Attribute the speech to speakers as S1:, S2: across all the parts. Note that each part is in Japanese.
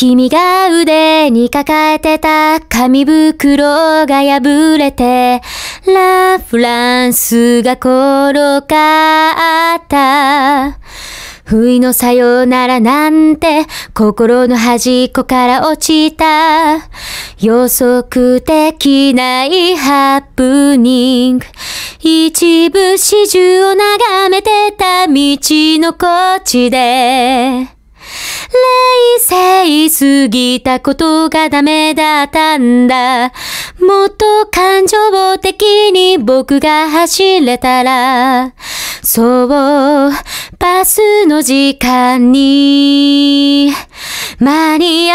S1: 君が腕に抱えてた紙袋が破れて、ラ・フランスが転がった。不意のさよならなんて心の端っこから落ちた。予測的ないハプニング。一部始終を眺めてた道のこっちで。冷静すぎたことがダメだったんだ。もっと感情的に僕が走れたら、そう、バスの時間に間に合った。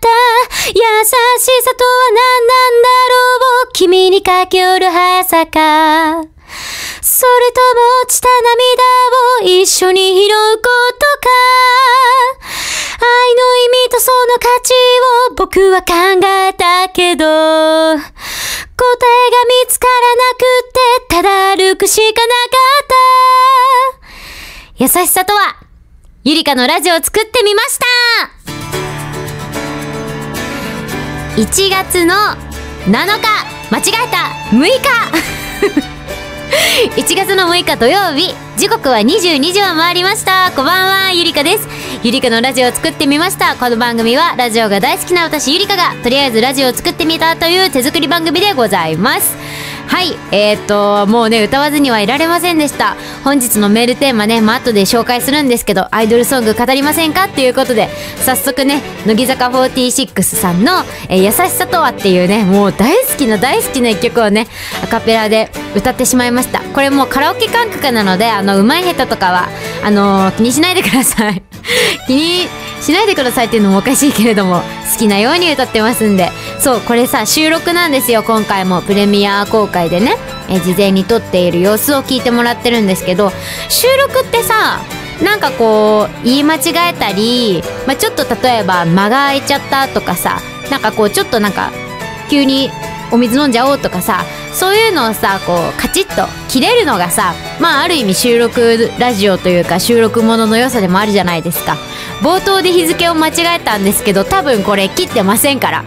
S1: 優しさとは何なんだろう。君に駆け寄る速さか、それとも落ちた涙を一緒に拾うことか。愛の意味とその価値を僕は考えたけど、答えが見つからなくてただ歩くしかなかった。優しさとは、ゆりかのラジオを作ってみました。1月の7日、間違えた、6日1月の6日土曜日、時刻は22時を回りました。こんばんは、ゆりかです。ゆりかのラジオを作ってみました。この番組はラジオが大好きな私ゆりかがとりあえずラジオを作ってみたという手作り番組でございます。はい、もうね、歌わずにはいられませんでした。本日のメールテーマね、後で紹介するんですけど、アイドルソング語りませんかっていうことで、早速ね、乃木坂46さんの、優しさとはっていうね、もう大好きな一曲をね、アカペラで歌ってしまいました。これもうカラオケ感覚なので、うまい下手とかは、気にしないでください。気にしないでくださいっていうのもおかしいけれども、好きなように歌ってますんで。そう、これさ、収録なんですよ。今回もプレミア公開でね、事前に撮っている様子を聞いてもらってるんですけど、収録ってさ、なんかこう言い間違えたり、ちょっと例えば間が空いちゃったとかさ、なんかこうちょっとなんか急にお水飲んじゃおうとかさ、そういうのをさ、こうカチッと切れるのがさ、ある意味収録ラジオというか収録ものの良さでもあるじゃないですか。冒頭で日付を間違えたんですけど、多分これ切ってませんから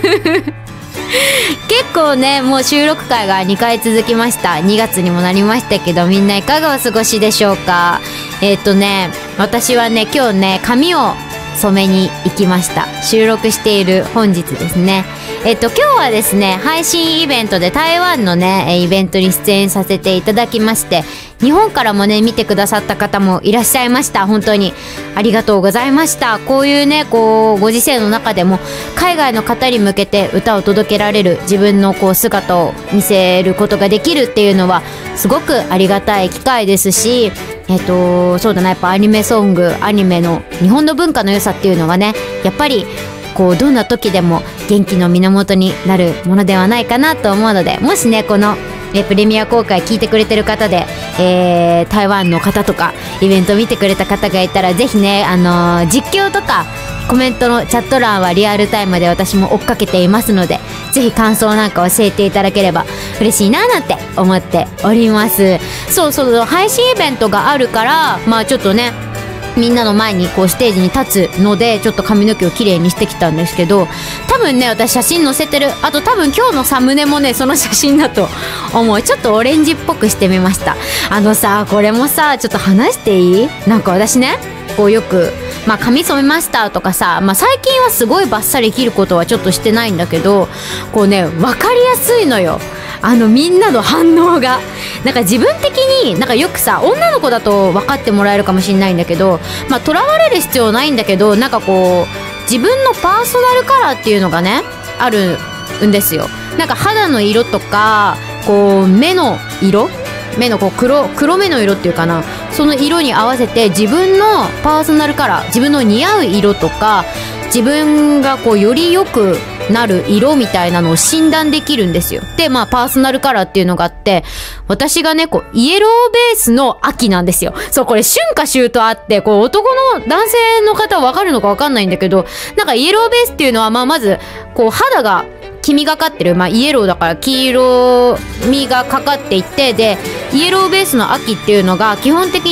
S1: 結構ね、もう収録会が2回続きました。2月にもなりましたけど、みんないかがお過ごしでしょうか。私はね、今日ね、髪を染めに行きました。収録している本日ですね。今日はですね、配信イベントで台湾のね、イベントに出演させていただきまして、日本からもね、見てくださった方もいらっしゃいました。本当にありがとうございました。こういうね、こうご時世の中でも海外の方に向けて歌を届けられる、自分のこう姿を見せることができるっていうのはすごくありがたい機会ですし、そうだな、やっぱアニメソング、アニメの日本の文化の良さっていうのはね、やっぱりこうどんな時でも元気の源になるものではないかなと思うので、もしね、このプレミア公開聞いてくれてる方で、台湾の方とかイベント見てくれた方がいたら、ぜひね、実況とかコメントのチャット欄はリアルタイムで私も追っかけていますので、ぜひ感想なんか教えていただければ嬉しいななんて思っております。そうそう、配信イベントがあるから、ちょっとね、みんなの前にこうステージに立つので、ちょっと髪の毛をきれいにしてきたんですけど、多分ね、私写真載せてる。あと多分今日のサムネもね、その写真だと思う。ちょっとオレンジっぽくしてみました。これもさ、ちょっと話していい？なんか私ね、こうよく髪染めましたとかさ、最近はすごいバッサリ切ることはちょっとしてないんだけど、こうね、分かりやすいのよ。みんなの反応が。なんか自分的に、なんかよくさ、女の子だと分かってもらえるかもしれないんだけど、とらわれる必要ないんだけど、なんかこう、自分のパーソナルカラーっていうのがね、あるんですよ。なんか肌の色とか、こう、目の色、目のこう黒目の色っていうかな、その色に合わせて自分のパーソナルカラー、自分の似合う色とか、自分がこうより良くなる色みたいなのを診断できるんですよ。で、パーソナルカラーっていうのがあって、私がね、こうイエローベースの秋なんですよ。そう、これ春夏秋冬あって、こう男の男性の方は分かるのか分かんないんだけど、なんかイエローベースっていうのはまずこう肌が黄みがかってる、イエローだから黄色みがかかっていって、でイエローベースの秋っていうのが基本的に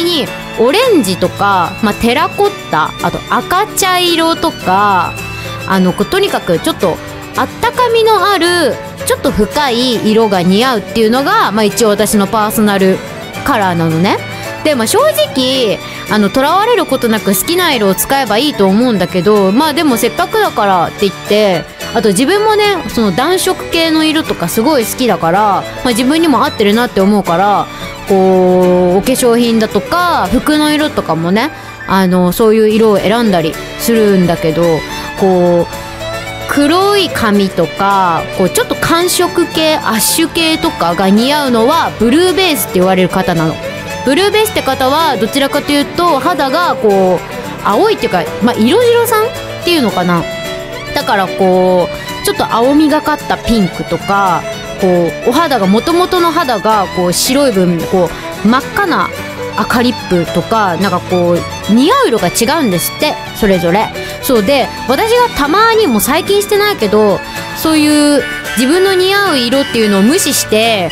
S1: オレンジとか、テラコッタ、あと赤茶色とか、とにかくちょっとあったかみのあるちょっと深い色が似合うっていうのが、一応私のパーソナルカラーなのね。で、正直とらわれることなく好きな色を使えばいいと思うんだけど、でもせっかくだからって言って、あと自分もねその暖色系の色とかすごい好きだから、自分にも合ってるなって思うから、こうお化粧品だとか服の色とかもねそういう色を選んだりするんだけど、こう黒い髪とかこうちょっと寒色系アッシュ系とかが似合うのはブルーベースって言われる方なの。ブルーベースって方はどちらかというと肌がこう青いっていうか、色白さんっていうのかな。だからこうちょっと青みがかったピンクとか、こうお肌が元々の肌がこう白い分こう真っ赤な赤リップとか、なんかこう似合う色が違うんですって、それぞれ。そうで、私がたまにもう最近してないけど、そういう自分の似合う色っていうのを無視して、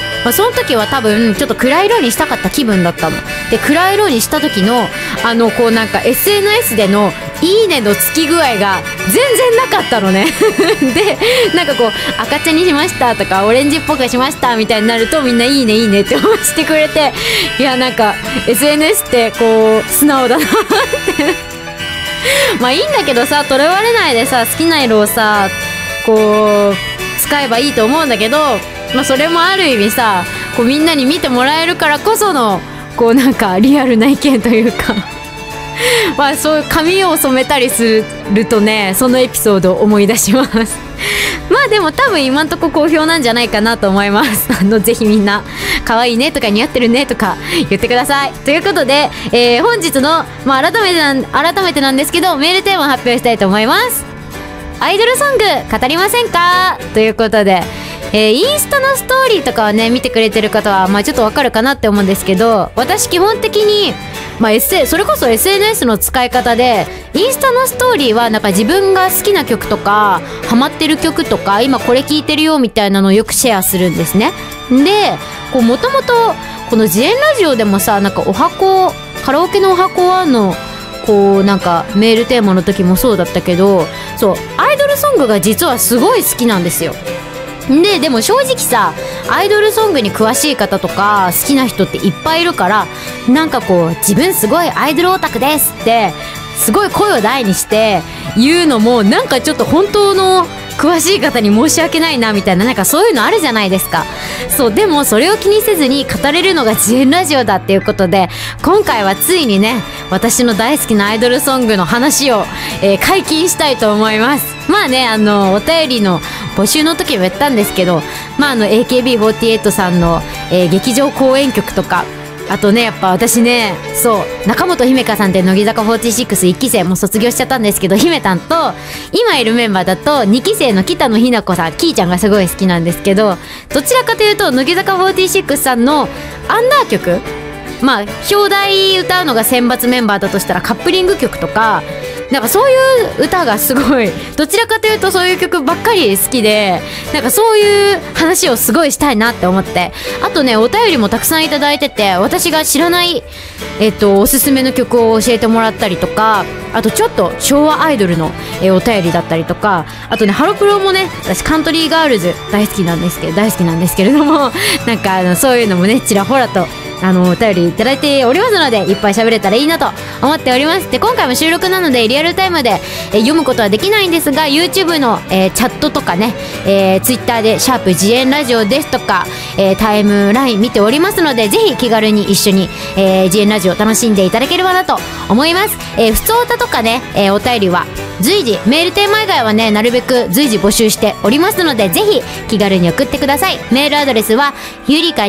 S1: その時は多分ちょっと暗い色にしたかった気分だったので、暗い色にした時のこうなんか SNS でのいいねのつき具合が全然なかったのねで、なんかこう赤茶にしましたとかオレンジっぽくしましたみたいになると、みんないいねいいねって押してくれて、いやなんか SNS ってこう素直だなっていいんだけどさ、とらわれないでさ、好きな色をさこう使えばいいと思うんだけど、それもある意味さ、こうみんなに見てもらえるからこそのこうなんかリアルな意見というかそういう髪を染めたりするとね、そのエピソードを思い出しますでも多分今んとこ好評なんじゃないかなと思いますぜひみんな可愛いねとか似合ってるねとか言ってください。ということで、本日の、改めてなんですけど、メールテーマを発表したいと思います。アイドルソング語りませんかということで、インスタのストーリーとかはね見てくれてる方はちょっとわかるかなって思うんですけど、私基本的にそれこそ SNS の使い方で、インスタのストーリーはなんか自分が好きな曲とかハマってる曲とか今これ聴いてるよみたいなのをよくシェアするんですね。で、こうもともとこの自演ラジオでもさ、なんかカラオケのお箱はこうなんかメールテーマの時もそうだったけど、そうアイドルソングが実はすごい好きなんですよ。でも正直さ、アイドルソングに詳しい方とか好きな人っていっぱいいるから、なんかこう自分すごいアイドルオタクですってすごい声を大にして言うのもなんかちょっと本当の詳しい方に申し訳ないなみたいな、なんかそういうのあるじゃないですか。そう、でもそれを気にせずに語れるのが自演ラジオだっていうことで、今回はついにね私の大好きなアイドルソングの話を、解禁したいと思います。お便りの募集の時も言ったんですけど、AKB48 さんの、劇場公演曲とか、あとねやっぱ私ね、そう中本姫香さんって乃木坂461期生もう卒業しちゃったんですけど、姫たんと今いるメンバーだと2期生の北野日向子さん、キーちゃんがすごい好きなんですけど、どちらかというと乃木坂46さんのアンダー曲、表題歌うのが選抜メンバーだとしたらカップリング曲とか、なんかそういう歌がすごい、どちらかというとそういう曲ばっかり好きで、なんかそういう話をすごいしたいなって思って、あとねお便りもたくさんいただいてて、私が知らないおすすめの曲を教えてもらったりとか、あとちょっと昭和アイドルの、お便りだったりとか、あとねハロプロもね、私カントリーガールズ大好きなんですけれどもなんかそういうのもねちらほらとお便りいただいておりますので、いっぱい喋れたらいいなと思っております。で今回も収録なのでリアルタイムで、読むことはできないんですが、 YouTube の、チャットとかね、Twitter でシャープ自演ラジオですとか、タイムライン見ておりますので、ぜひ気軽に一緒に、自演ラジオ楽しんでいただければなと思います。普通歌とかね、お便りは随時メールテーマ以外はねなるべく随時募集しておりますので、ぜひ気軽に送ってください。メールアドレスはゆりか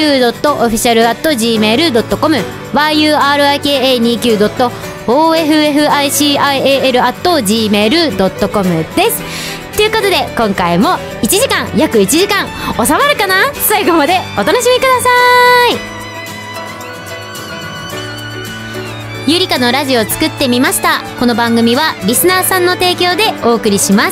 S1: 29.official@gmail.com yurika.official@gmail.com です。ということで今回も約1時間収まるかな。最後までお楽しみください。ゆりかのラジオを作ってみました。この番組はリスナーさんの提供でお送りします。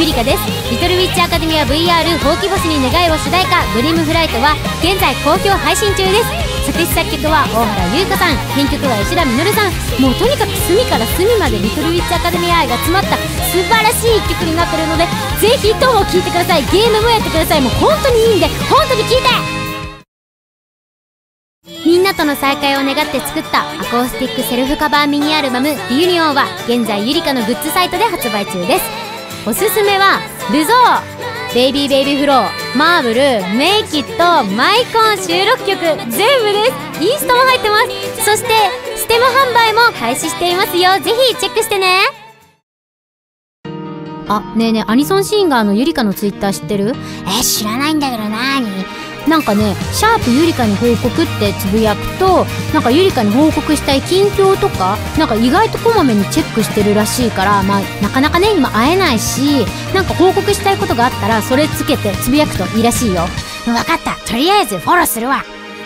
S1: ゆりかです。リトルウィッチアカデミア VR ほうき星に願いを主題歌ドリームフライトは現在好評配信中です。作詞作曲は大原優香さん、編曲は吉田実さん。もうとにかく隅から隅までリトルウィッチアカデミア愛が詰まった素晴らしい一曲になってるので、ぜひとも聴いてください。ゲームもやってください。もう本当にいいんで本当に聴いて。みんなとの再会を願って作ったアコースティックセルフカバーミニアルバム「リユニオン」は現在ゆりかのグッズサイトで発売中です。おすすめはルゾー、ベイビーベイビーフロー、マーブル、メイキット、マイコン収録曲全部です。インストも入ってます。そしてステマ販売も開始していますよ。ぜひチェックしてね。あ、ねえねえ、アニソンシンガーのゆりかのツイッター知ってる？知らないんだけどなんかね、シャープゆりかに報告ってつぶやくと、なんかゆりかに報告したい近況とか、なんか意外とこまめにチェックしてるらしいから、まあなかなかね今会えないし、なんか報告したいことがあったらそれつけてつぶやくといいらしいよ。わかった、とりあえずフォローするわ。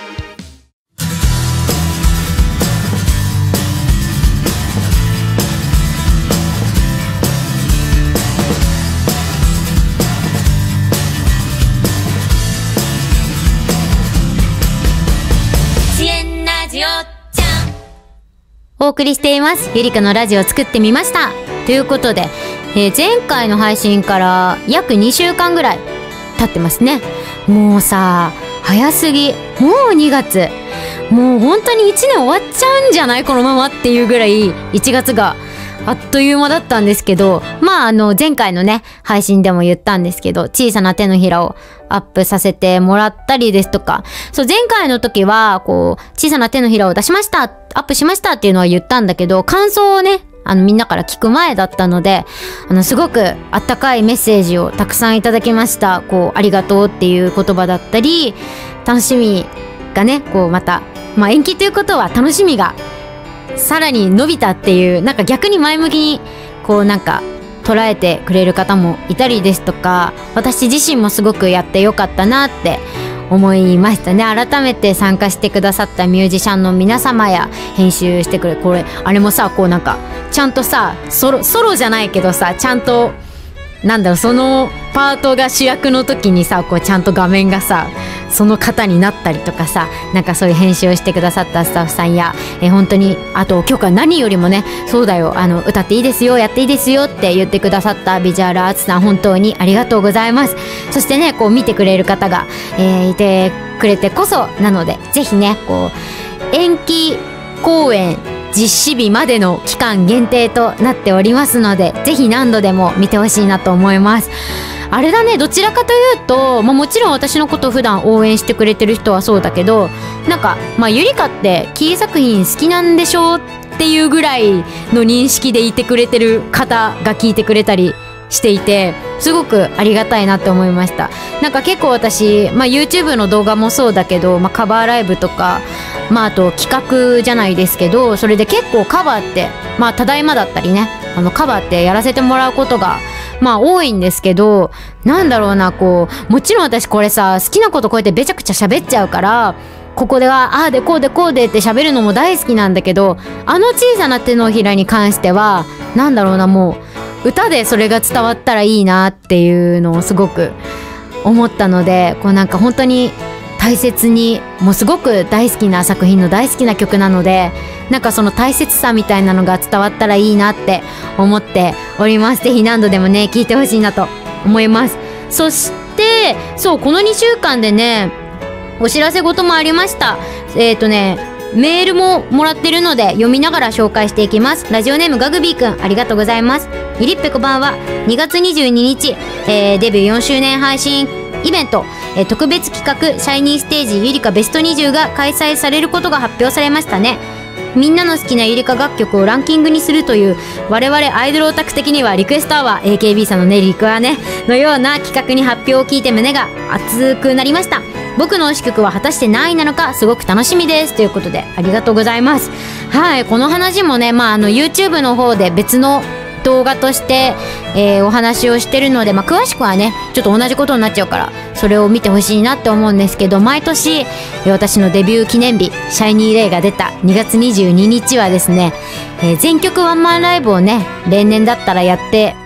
S1: お送りしていますゆりかのラジオを作ってみましたということで、前回の配信から約2週間ぐらい経ってますね。もうさ、早すぎ。もう2月、もう本当に1年終わっちゃうんじゃない、このままっていうぐらい1月があっという間だったんですけど、まあ前回のね配信でも言ったんですけど、小さな手のひらをアップさせてもらったりですとか、そう前回の時はこう小さな手のひらを出しました、アップしましたっていうのは言ったんだけど、感想をねみんなから聞く前だったので、すごくあったかいメッセージをたくさんいただきました。こうありがとうっていう言葉だったり、楽しみがねこうまた、まあ延期ということは楽しみがさらに伸びたっていう、なんか逆に前向きにこうなんか捉えてくれる方もいたりですとか、私自身もすごくやってよかったなって思いましたね。改めて参加してくださったミュージシャンの皆様や編集してくれ、これあれもさ、こうなんかちゃんとさソロじゃないけどさ、ちゃんとなんだろう、そのパートが主役の時にさ、こうちゃんと画面がさその方になったりとかさ、なんかそういう編集をしてくださったスタッフさんや、本当にあと今日は何よりもね、そうだよ、歌っていいですよ、やっていいですよって言ってくださったビジュアルアーツさん、本当にありがとうございます。そしてねこう見てくれる方が、いてくれてこそなので、ぜひねこう延期公演実施日までの期間限定となっておりますので、ぜひ何度でも見てほしいなと思います。あれだね、どちらかというと、もちろん私のことを普段応援してくれてる人はそうだけど、なんかゆりかってキー作品好きなんでしょっていうぐらいの認識でいてくれてる方が聞いてくれたりしていて、すごくありがたいなって思いました。なんか結構私、YouTube の動画もそうだけど、カバーライブとか、あと企画じゃないですけど、それで結構カバーってただいまだったりね、カバーってやらせてもらうことが多いんですけど、なんだろうな、こうもちろん私これさ、好きなことこうやってべちゃくちゃ喋っちゃうから、ここではああでこうでこうでって喋るのも大好きなんだけど、小さな手のひらに関してはなんだろうな、もう歌でそれが伝わったらいいなっていうのをすごく思ったので、こうなんか本当に大切に、もうすごく大好きな作品の大好きな曲なので、なんかその大切さみたいなのが伝わったらいいなって思っております。ぜひ何度でもね聴いてほしいなと思います。そしてそうこの2週間でねお知らせ事もありました。メールももらってるので読みながら紹介していきます。ラジオネームガグビーくん、ありがとうございます。ゆりっぺこばんは2月22日、デビュー4周年配信イベント、特別企画シャイニーステージゆりかベスト20が開催されることが発表されましたね。みんなの好きなゆりか楽曲をランキングにするという、我々アイドルオタク的にはリクエストアワー AKB さんのねリクはねのような企画に発表を聞いて胸が熱くなりました。僕の推し曲は果たして何位なのかすごく楽しみですということで、ありがとうございます。はい、この話もね、YouTube の方で別の動画として、お話をしてるので、詳しくはねちょっと同じことになっちゃうからそれを見てほしいなって思うんですけど、毎年、私のデビュー記念日シャイニーレイが出た2月22日はですね、全曲ワンマンライブをね例年だったらやって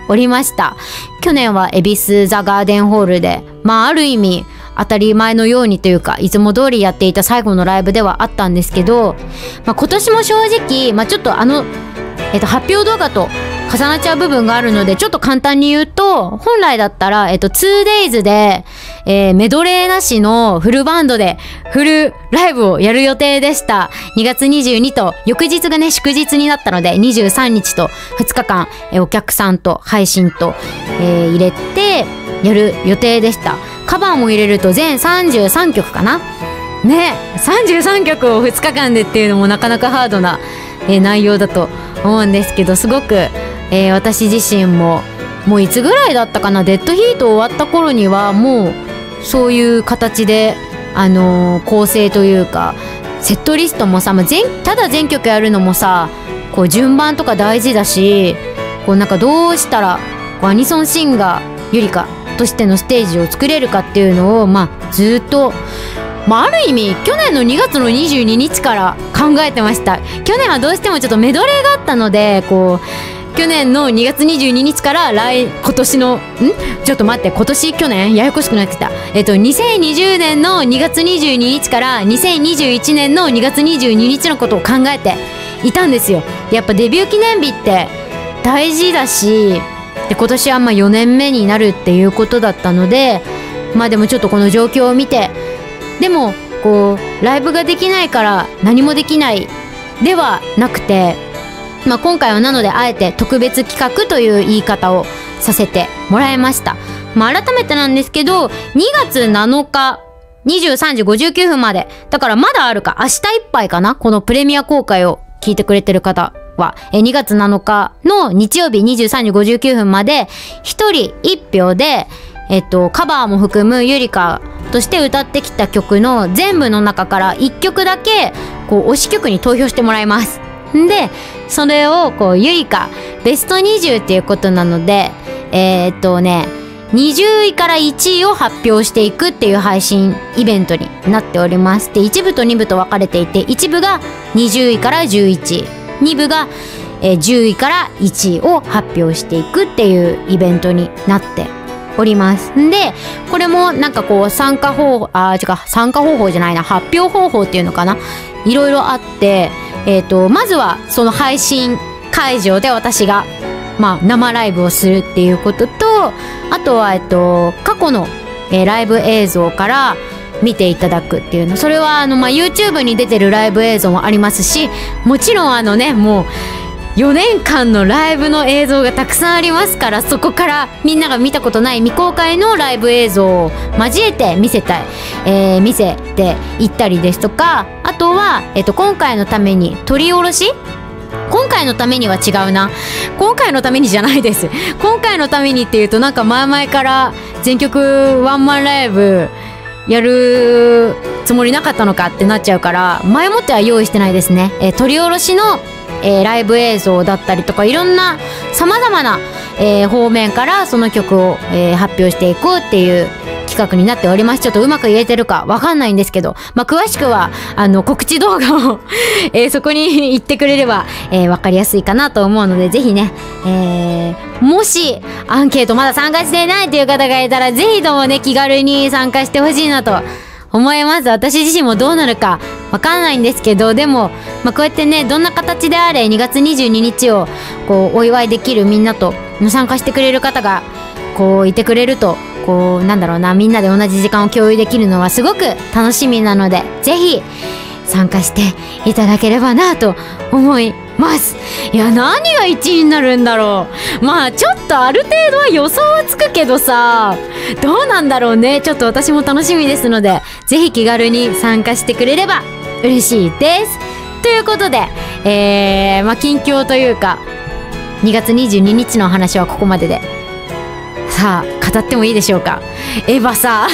S1: おりました。去年は恵比寿ザガーデンホールで、ある意味当たり前のようにというか、いつも通りやっていた最後のライブではあったんですけど、今年も正直、ちょっと発表動画と重なっちゃう部分があるので、ちょっと簡単に言うと、本来だったら、2days で、メドレーなしのフルバンドでフルライブをやる予定でした。2月22と、翌日がね、祝日になったので、23日と2日間、お客さんと配信と、入れてやる予定でした。カバーも入れると全33曲かな。ね、33曲を2日間でっていうのもなかなかハードな、内容だと思うんですけど、すごく、私自身ももういつぐらいだったかな、デッドヒート終わった頃にはもうそういう形で構成というかセットリストもさ、ただ全曲やるのもさ、こう順番とか大事だし、こうなんかどうしたらこうアニソンシンガーゆりかとしてのステージを作れるかっていうのをずっと、ある意味去年の2月の22日から考えてました。去年はどうしてもちょっとメドレーがあったので、こう去年の2月22日から今年のちょっと待って、去年ややこしくなってきた。2020年の2月22日から2021年の2月22日のことを考えていたんですよ。やっぱデビュー記念日って大事だし、で今年は4年目になるっていうことだったので、でもちょっとこの状況を見て、でもこうライブができないから何もできないではなくて、今回はなのであえて特別企画という言い方をさせてもらいました。改めてなんですけど、2月7日23時59分まで、だからまだあるか、明日いっぱいかな、このプレミア公開を聞いてくれてる方は2月7日の日曜日23時59分まで1人1票でカバーも含むゆりかとして歌ってきた曲の全部の中から1曲だけこう推し曲に投票してもらいます。でそれをこうゆりかベスト20っていうことなので、20位から1位を発表していくっていう配信イベントになっております。で1部と2部と分かれていて、1部が20位から11位、2部が10位から1位を発表していくっていうイベントになっております。でこれもなんかこう参加方法じゃないな、発表方法っていうのかな、いろいろあって、まずはその配信会場で私が生ライブをするっていうことと、あとは過去のライブ映像から見ていただくっていうの、それはYouTube に出てるライブ映像もありますし、もちろんもう4年間のライブの映像がたくさんありますから、そこからみんなが見たことない未公開のライブ映像を交えて見せていったりですとか、あとは、今回のために取り下ろし、今回のためには違うな、今回のためにじゃないです。今回のためにっていうとなんか前々から全曲ワンマンライブやるつもりなかったのかってなっちゃうから、前もっては用意してないですね。取り下ろしのライブ映像だったりとか、いろんなさまざまな、方面からその曲を、発表していこうっていう企画になっております。ちょっとうまく言えてるかわかんないんですけど、詳しくは告知動画を、そこに行ってくれれば、わかりやすいかなと思うので、ぜひね、もしアンケートまだ参加してないという方がいたら、ぜひともね気軽に参加してほしいなと思います。私自身もどうなるかわかんないんですけど、でも、こうやってね、どんな形であれ2月22日をこうお祝いできるみんなと参加してくれる方がこういてくれると、こうなんだろうな、みんなで同じ時間を共有できるのはすごく楽しみなので、ぜひ参加していただければなと思います。いや、何が1位になるんだろう。ちょっとある程度は予想はつくけどさ、どうなんだろうね。ちょっと私も楽しみですので、ぜひ気軽に参加してくれれば嬉しいです。ということで、近況というか2月22日の話はここまでで、さあ語ってもいいでしょうか。エヴァさ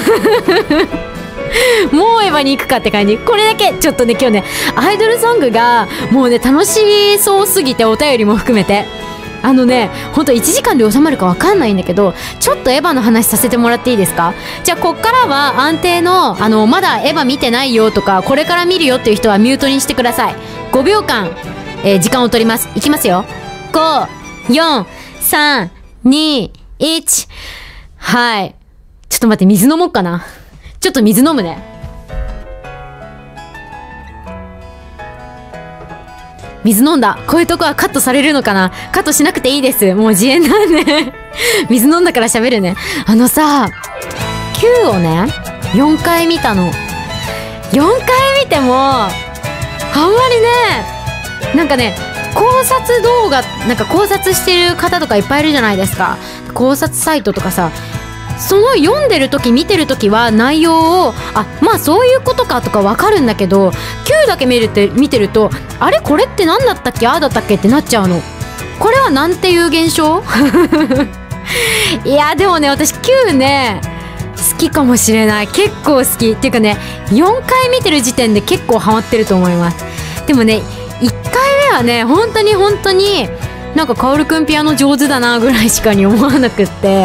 S1: もうエヴァに行くかって感じ。これだけちょっとね、今日ねアイドルソングがもうね楽しそうすぎて、お便りも含めてほんと1時間で収まるか分かんないんだけど、ちょっとエヴァの話させてもらっていいですか。じゃあこっからは安定のまだエヴァ見てないよとかこれから見るよっていう人はミュートにしてください。5秒間、時間を取ります。いきますよ。5、4、3、 2、1。はい。ちょっと待って、水飲もうかな。ちょっと水飲むね。水飲んだ。こういうとこはカットされるのかな？カットしなくていいです。もう自演なんで。水飲んだから喋るね。Q をね、4回見たの。4回見ても、あんまりね、なんかね、考察動画、なんか考察してる方とかいっぱいいるじゃないですか。考察サイトとかさ、その読んでる時見てる時は内容をまあそういうことかとかわかるんだけど、 Q だけ見てると、あれこれって何だったっけ、ああだったっけってなっちゃうの。これはなんていう現象？いやでもね、私 Q ね好きかもしれない。結構好きっていうかね、4回見てる時点で結構ハマってると思います。でもね、1回目はね、本当になんかカオルくんピアノ上手だなぐらいしかに思わなくって、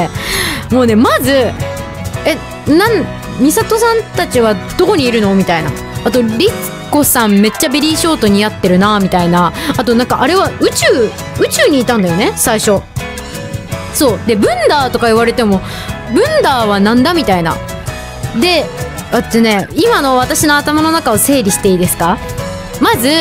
S1: もうね、まず美里さんたちはどこにいるのみたいな。あとリツコさんめっちゃベリーショート似合ってるなみたいな。あとなんかあれは宇宙にいたんだよね最初。そうで、ブンダーとか言われても、ブンダーはなんだみたいな。で、今の私の頭の中を整理していいですか？まず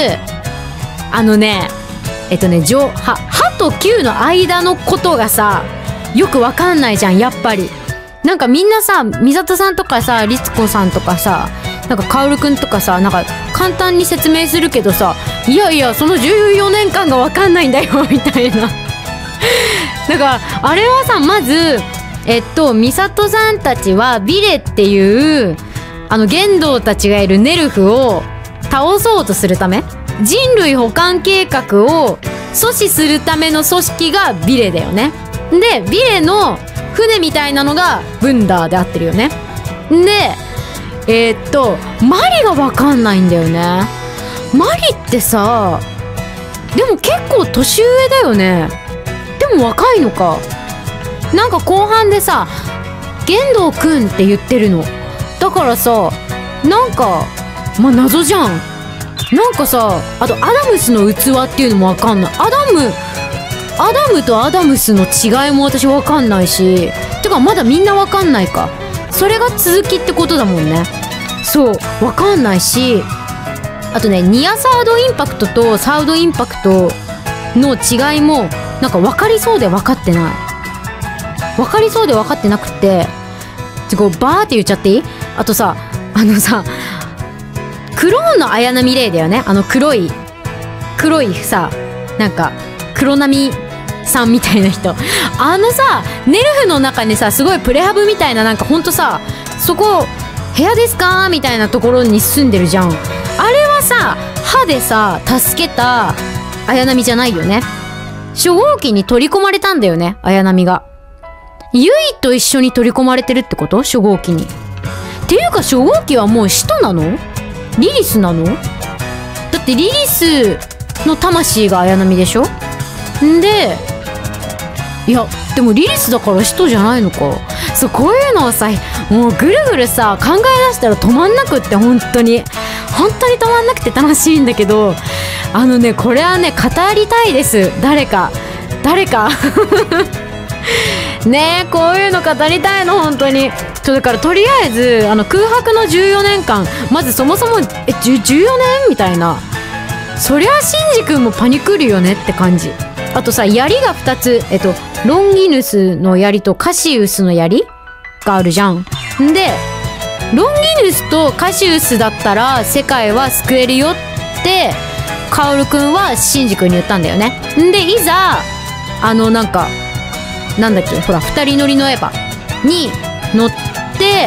S1: 歯と球の間のことがさ、よくわかんないじゃん、やっぱり。なんかみんなさ、美里さんとかさ、律子さんとかさ、なんかカオルくんとかさ、なんか簡単に説明するけどさ、いやいやその14年間がわかんないんだよみたいな。だからあれはさ、まず美里さんたちはビレっていう玄道たちがいるネルフを倒そうとするため、人類保管計画を阻止するための組織がビレだよね。でビレの船みたいなのがブンダーで合ってるよね。でマリが分かんないんだよね。マリってさ、でも結構年上だよね。でも若いのか。なんか後半でさ、玄道くんって言ってるの。だからさ、なんかまあ謎じゃん。なんかさ、あとアダムスの器っていうのも分かんない。アダムとアダムスの違いも私分かんないし、てかまだみんな分かんないか。それが続きってことだもんね。そう分かんないし、あとね、ニアサードインパクトとサウドインパクトの違いもなんか分かりそうで分かってない。分かりそうで分かってなくて、こうバーって言っちゃっていい？あとさ、クローンの綾波レイだよね。黒いさ、なんか黒波さんみたいな人。さ、ネルフの中にさ、すごいプレハブみたいな、なんかほんとさ、そこ部屋ですかみたいなところに住んでるじゃん。あれはさ、歯でさ助けた綾波じゃないよね。初号機に取り込まれたんだよね、綾波が。ユイと一緒に取り込まれてるってこと？初号機に。っていうか初号機はもう使徒なの？リリスなの？だってリリスの魂が綾波でしょ？んで、いやでもリリスだから使徒じゃないのか。そう、こういうのをさ、もうぐるぐるさ考え出したら止まんなくって、本当に止まんなくて楽しいんだけど、これはね語りたいです。誰かねえ、こういうの語りたいの本当に。だからとりあえず空白の14年間、まずそもそも14年みたいな。そりゃシンジ君もパニクるよねって感じ。あとさ、槍が2つ、ロンギヌスの槍とカシウスの槍があるじゃん。でロンギヌスとカシウスだったら世界は救えるよってカオルくんはシンジ君に言ったんだよね。でいざなんだっけ、ほら2人乗りのエヴァに乗って、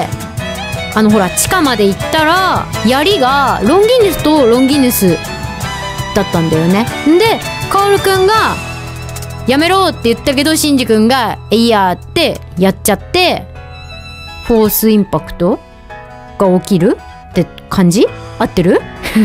S1: ほら地下まで行ったら槍がロンギヌスとロンギヌスだったんだよね。でカオルくんがやめろって言ったけど、シンジ君がいいやってやっちゃって、フォースインパクトが起きるって感じ？合ってる？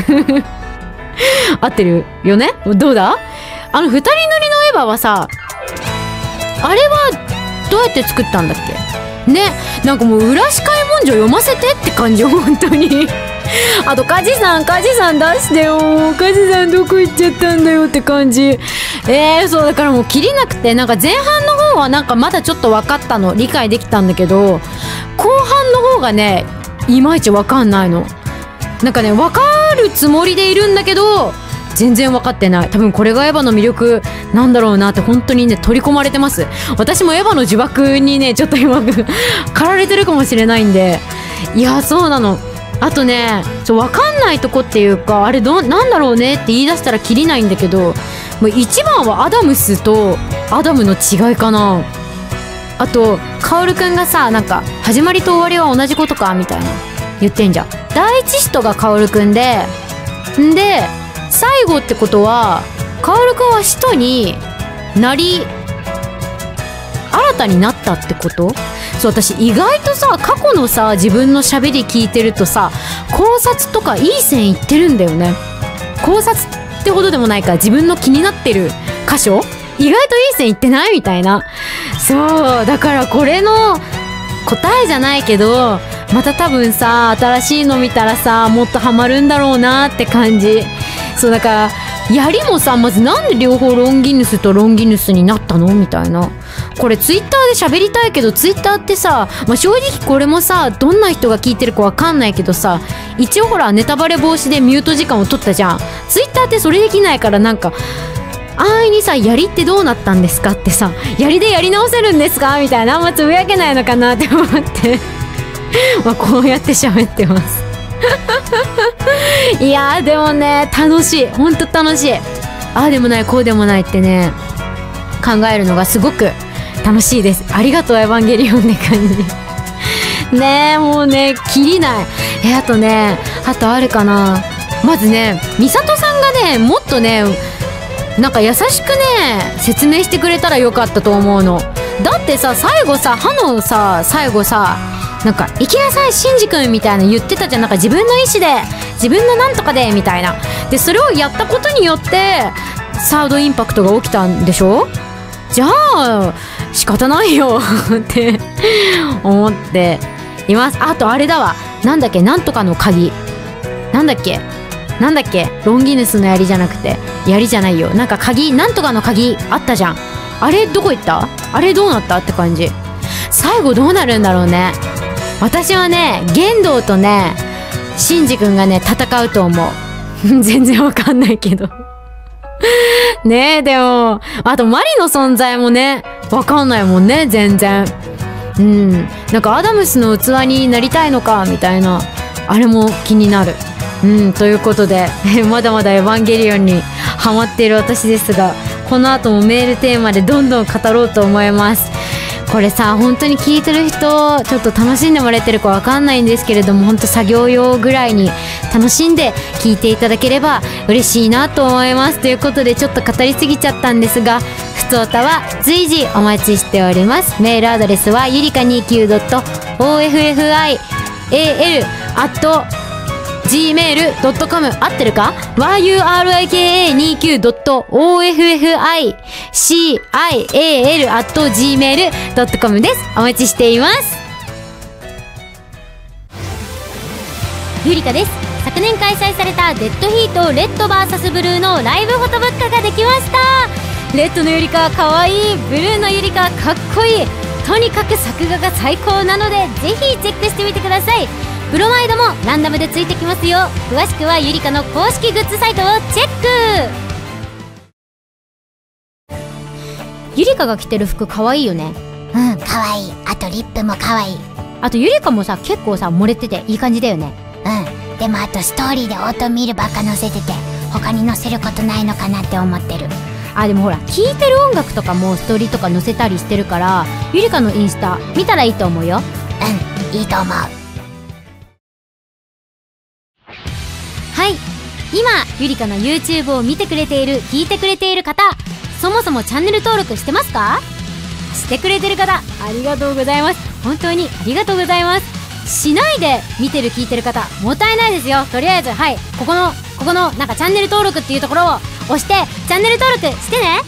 S1: 合ってるよね？どうだ？2人乗りのエヴァはさ、あれはどうやって作ったんだっけね。なんかもう裏司会文書読ませてって感じ、本当に。あとカジさん出してよ、カジさんどこ行っちゃったんだよって感じ。そうだからもう切りなくて、なんか前半の半はなんかまだちょっと分かったの、理解できたんだけど、後半の方がねいまいち分かんないの。なんかね分かるつもりでいるんだけど全然分かってない。多分これがエヴァの魅力なんだろうなって本当にね取り込まれてます。私もエヴァの呪縛にねちょっと今駆られてるかもしれないんで、いやそうなの。あとね分かんないとこっていうか、あれなんだろうねって言い出したらキリないんだけど、もう一番はアダムスとアダムの違いかな。あとカオルくんがさ、なんか始まりと終わりは同じことかみたいな言ってんじゃん。第一使徒がカオルくんで、最後ってことはカオルくんは使徒になり新たになったってこと？そう、私意外とさ過去のさ自分の喋り聞いてるとさ、考察とかいい線いってるんだよね。考察ってほどでもないか、自分の気になってる箇所意外といい線いってないみたいな。そうだからこれの答えじゃないけど、また多分さ新しいの見たらさもっとハマるんだろうなって感じ。そうだから槍もさ、まずなんで両方ロンギヌスとロンギヌスになったのみたいな。これツイッターで喋りたいけど、ツイッターってさ、正直これもさどんな人が聞いてるかわかんないけどさ、一応ほらネタバレ防止でミュート時間を取ったじゃん。ツイッターってそれできないから、なんか安易にさ槍ってどうなったんですかってさ、槍でやり直せるんですかみたいな、あんまつぶやけないのかなって思ってまあこうやって喋ってますいやーでもね楽しい、ほんと楽しい。ああでもないこうでもないってね考えるのがすごく楽しいです。ありがとうエヴァンゲリオンって感じねえ、もうねキリない。あとね、あとあるかな。まずねミサトさんがねもっとねなんか優しくね説明してくれたらよかったと思うの。だってさ最後さ歯のさ最後さなんか行きなさいシンジ君みたいな言ってたじゃん。なんか自分の意思で自分のなんとかでみたいな。でそれをやったことによってサードインパクトが起きたんでしょ。じゃあ仕方ないよって思っています。あとあれだわ、なんだっけ、なんとかの鍵、なんだっけロンギヌスの槍じゃなくて槍じゃないよ、なんか鍵、なんとかの鍵あったじゃん。あれどこ行った？あれどうなったって感じ。最後どうなるんだろうね。私はね玄道とねシンジ君がね戦うと思う全然わかんないけどねえ、でもあとマリの存在もねわかんないもんね全然。なんかアダムスの器になりたいのかみたいな、あれも気になる。ということでまだまだエヴァンゲリオンにハマっている私ですが、この後もメールテーマでどんどん語ろうと思います。これさ本当に聞いてる人ちょっと楽しんでもらえてるかわかんないんですけれども、本当作業用ぐらいに楽しんで聞いていただければ嬉しいなと思います。ということでちょっと語りすぎちゃったんですが、ふつおたは随時お待ちしております。メールアドレスはゆりか 29.offi@gmail.com 合ってるか？ yurika.official@gmail.com です。お待ちしています。ゆりかです。昨年開催されたデッドヒートレッド VS ブルーのライブフォトブックができました。レッドのゆりかかわいい、ブルーのゆりかかっこいい。とにかく作画が最高なのでぜひチェックしてみてください。プロマイドもランダムでついてきますよ。詳しくはゆりかの公式グッズサイトをチェック。ゆりかが着てる服かわいいよね。
S2: かわいい。あとリップもかわいい。
S1: あとゆりかもさ結構さ漏れてていい感じだよね。
S2: でもあとストーリーでオートミールばっか載せてて他に載せることないのかなって思ってる。
S1: でもほら聴いてる音楽とかもストーリーとか載せたりしてるから、ゆりかのインスタ見たらいいと思うよ。
S2: いいと思う。
S1: はい、今ゆりかの YouTube を見てくれている聞いてくれている方、そもそもチャンネル登録してますか？してくれてる方ありがとうございます。本当にありがとうございます。しないで見てる聞いてる方もったいないですよ。とりあえずはいここのなんかチャンネル登録っていうところを押してチャンネル登録してね。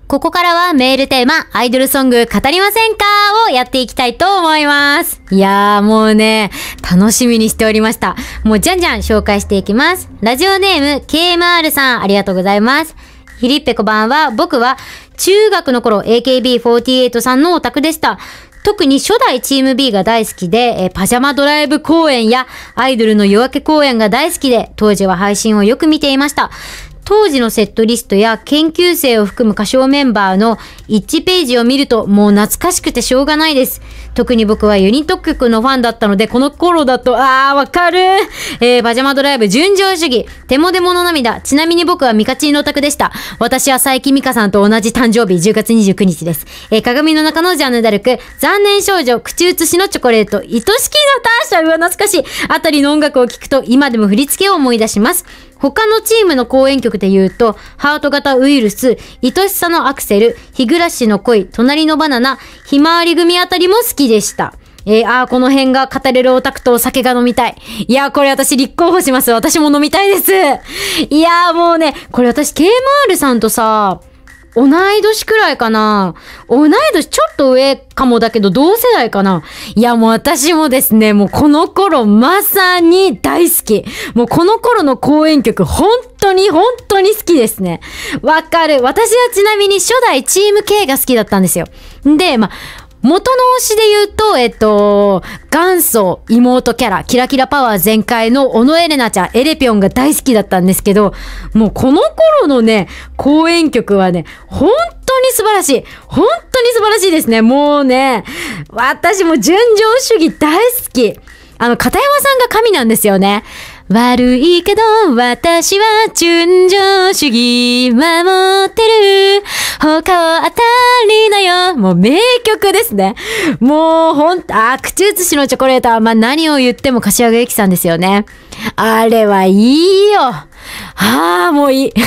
S1: ここからはメールテーマ、アイドルソング語りませんかをやっていきたいと思います。いやーもうね、楽しみにしておりました。もうじゃんじゃん紹介していきます。ラジオネーム KMR さん、ありがとうございます。ひりっぺこばんは、僕は中学の頃 AKB48 さんのオタクでした。特に初代チーム B が大好きで、パジャマドライブ公演やアイドルの夜明け公演が大好きで、当時は配信をよく見ていました。当時のセットリストや研究生を含む歌唱メンバーの1ページを見るともう懐かしくてしょうがないです。特に僕はユニット曲のファンだったので、この頃だと、わかるパジャマドライブ、純情主義、手もでもの涙。ちなみに僕はミカチンのオタクでした。私は佐伯美香さんと同じ誕生日、10月29日です。鏡の中のジャンヌ・ダルク、残念少女、口移しのチョコレート、愛しきナターシャ、うわ懐かしい。あたりの音楽を聴くと今でも振り付けを思い出します。他のチームの公演曲で言うと、ハート型ウイルス、愛しさのアクセル、日暮らしの恋、隣のバナナ、ひまわり組あたりも好きでした。この辺が語れるオタクとお酒が飲みたい。いやー、これ私立候補します。私も飲みたいです。いやー、もうね、これ私 KMR さんとさ、同い年くらいかな。同い年ちょっと上かもだけど同世代かな。いやもう私もですね、もうこの頃まさに大好き。もうこの頃の公演曲本当に好きですね。わかる。私はちなみに初代チーム K が好きだったんですよ。で、元の推しで言うと、元祖妹キャラ、キラキラパワー全開の小野エレナちゃん、エレピョンが大好きだったんですけど、もうこの頃のね、公演曲はね、本当に素晴らしい。本当に素晴らしいですね。もうね、私も純情主義大好き。片山さんが神なんですよね。悪いけど私は純情主義守ってる他は当たりだよ。もう名曲ですね。もう口移しのチョコレートは何を言っても柏木由紀さんですよね。あれはいいよ。もういい。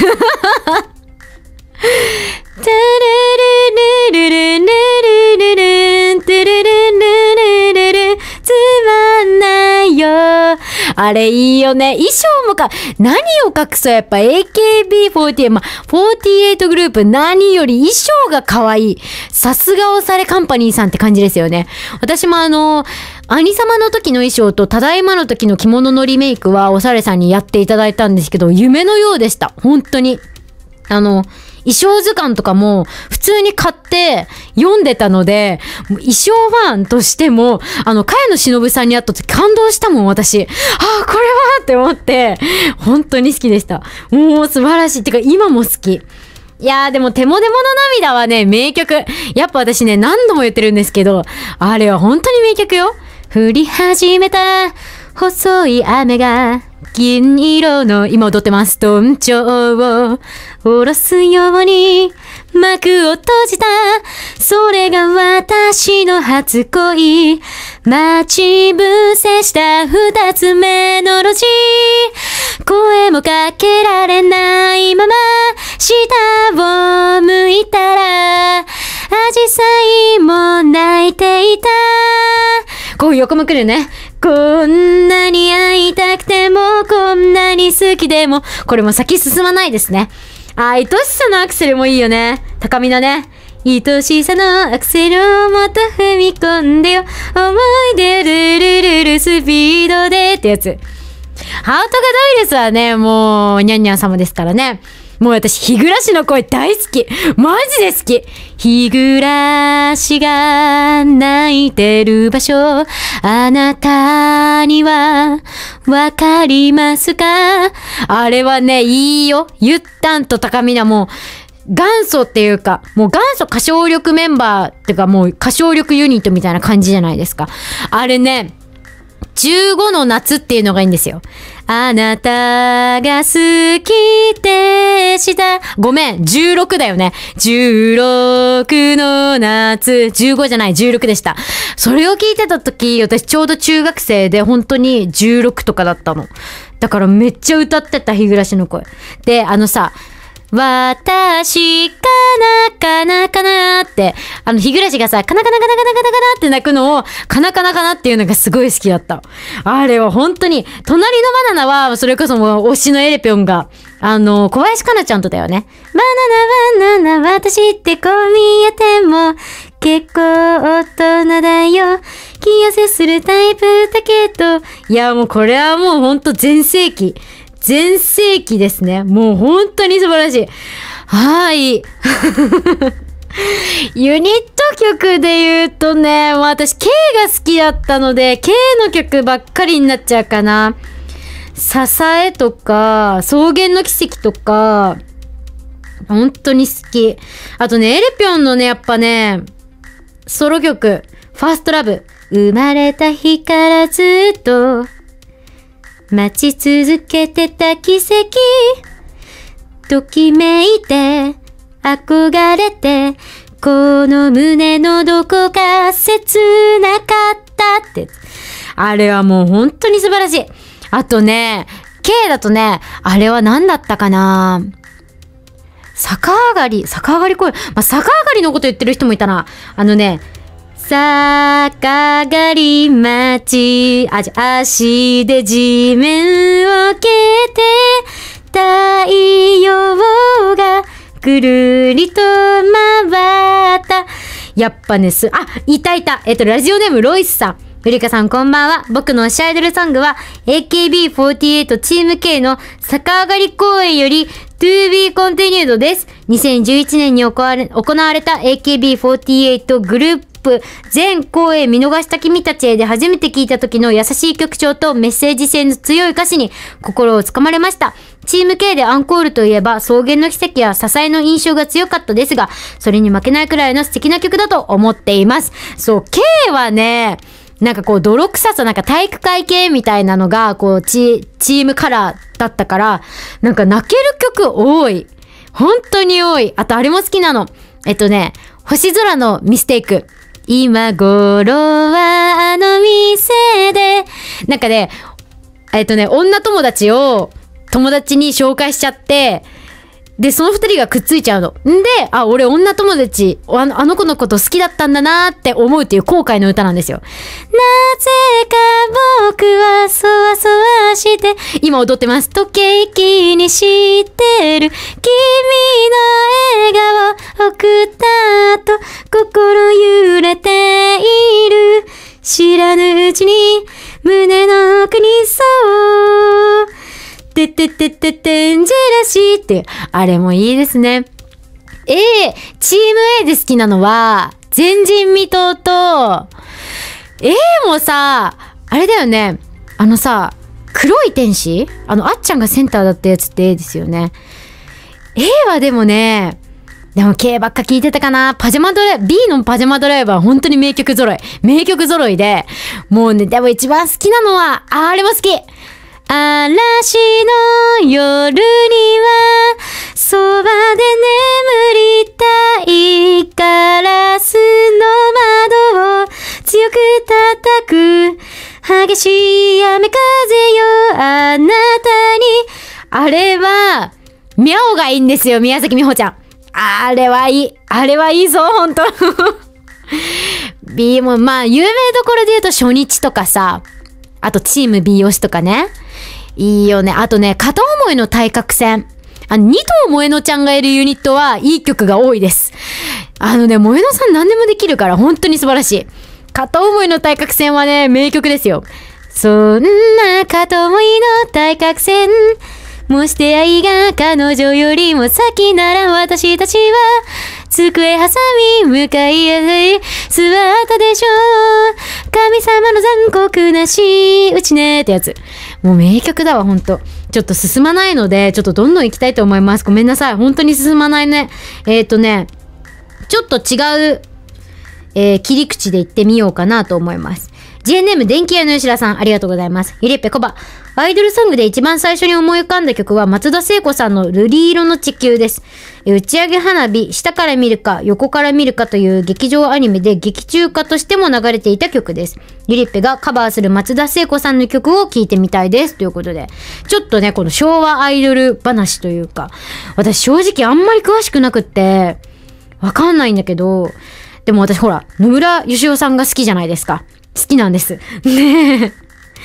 S1: つまんないよ。あれいいよね。衣装も何を隠そうやっぱ AKB48、48グループ何より衣装が可愛い。さすがおされカンパニーさんって感じですよね。私も兄様の時の衣装とただいまの時の着物のリメイクはおされさんにやっていただいたんですけど、夢のようでした。本当に。衣装図鑑とかも普通に買って読んでたので、衣装ファンとしても、茅野忍さんに会った時感動したもん、私。これはって思って、本当に好きでした。もう素晴らしい。てか今も好き。いやーでも手もでもの涙はね、名曲。やっぱ私ね、何度も言ってるんですけど、あれは本当に名曲よ。降り始めた細い雨が銀色の、今踊ってます。どんちょうを下ろすように幕を閉じた。それが私の初恋。待ち伏せした二つ目の路地。声もかけられないまま下を向いたら、アジサイも泣いていた。こう横向くるね。こんなに会いたくても、こんなに好きでも、これも先進まないですね。愛しさのアクセルもいいよね。高みのね。愛しさのアクセルをもっと踏み込んでよ。思い出ルルルルスピードでってやつ。ハートがダイレスはね、もう、ニャンニャン様ですからね。もう私、日暮らしの声大好き。マジで好き。日暮らしが泣いてる場所、あなたにはわかりますか？あれはね、いいよ。ゆったんと高見菜も、元祖っていうか、もう元祖歌唱力メンバーっていうか、もう歌唱力ユニットみたいな感じじゃないですか。あれね、15の夏っていうのがいいんですよ。あなたが好きでした。ごめん、16だよね。16の夏。15じゃない、16でした。それを聞いてた時、私ちょうど中学生で本当に16とかだったの。だからめっちゃ歌ってた、日暮らしの声。で、私、かなって、日暮らしがさ、かなって泣くのを、かなっていうのがすごい好きだった。あれは本当に、隣のバナナは、それこそもう推しのエレピョンが、小林かなちゃんとだよね。バナナな私ってこう見えても結構大人だよ。気痩せするタイプだけど。いや、もうこれはもうほんと全盛期ですね。もう本当に素晴らしい。はい。ユニット曲で言うとね、私 K が好きだったので K の曲ばっかりになっちゃうかな。支えとか草原の奇跡とか本当に好き。あとね、エレピョンのね、やっぱね、ソロ曲ファーストラブ、生まれた日からずっと待ち続けてた奇跡、ときめいて憧れて、この胸のどこか切なかったって。あれはもう本当に素晴らしい。あとね、K だとね、あれは何だったかな、逆上がり声。逆上がりのこと言ってる人もいたな。逆上がり足で地面を蹴って太陽がぐるりと回った。やっぱね、いた。ラジオネームロイスさん。ゆりかさんこんばんは。僕の推しアイドルソングは AKB48 チーム K の逆上がり公演より To be continued です。2011年に行われた AKB48 グループ全公演見逃した君たちへで初めて聞いた時の優しい曲調とメッセージ性の強い歌詞に心をつかまれました。チーム K でアンコールといえば草原の奇跡や支えの印象が強かったですが、それに負けないくらいの素敵な曲だと思っています。そう、K はね、なんかこう泥臭さ、なんか体育会系みたいなのがこうチームカラーだったから、なんか泣ける曲多い。本当に多い。あとあれも好きなの。星空のミステイク。今頃はあの店で。なんかね、女友達を友達に紹介しちゃって、で、その二人がくっついちゃうの。んで、俺女友達、あの子のこと好きだったんだなーって思うっていう後悔の歌なんですよ。なぜか僕はそわそわして、今踊ってます。時計気にしてる。君の笑顔送った後、心揺れている。知らぬうちに胸の奥にそう。てってってってってんじらしいって、あれもいいですね。チーム A で好きなのは、前人未到と、A もさ、あれだよね、黒い天使？あっちゃんがセンターだったやつって A ですよね。A はでも K ばっか聞いてたかな。B のパジャマドライバー本当に名曲揃いで、もうね、でも一番好きなのは、あれも好き。嵐の夜にはそばで眠りたい、ガラスの窓を強く叩く激しい雨風よあなたに。あれはミャオがいいんですよ、宮崎美穂ちゃん。あれはいいぞ、ほんと。B も有名どころで言うと初日とかさ、あとチーム B 推しとかね、いいよね。あとね、片思いの対角線。二藤萌乃ちゃんがいるユニットはいい曲が多いです。萌乃さん何でもできるから本当に素晴らしい。片思いの対角線はね、名曲ですよ。そんな片思いの対角線、もし出会いが彼女よりも先なら私たちは机挟み向かい合い座ったでしょう。神様の残酷なしうちねってやつ。もう名曲だわ、ほんと。ちょっと進まないので、ちょっとどんどん行きたいと思います。ごめんなさい。本当に進まないね。ちょっと違う、切り口で行ってみようかなと思います。GNM 電気屋の吉田さん、ありがとうございます。ゆりっぺこば。アイドルソングで一番最初に思い浮かんだ曲は松田聖子さんの瑠璃色の地球です。打ち上げ花火、下から見るか横から見るかという劇場アニメで劇中歌としても流れていた曲です。ゆりっぺがカバーする松田聖子さんの曲を聴いてみたいです。ということで、ちょっとね、この昭和アイドル話というか、私正直あんまり詳しくなくって、わかんないんだけど、でも私ほら、野村義雄さんが好きじゃないですか。好きなんです。ねえ。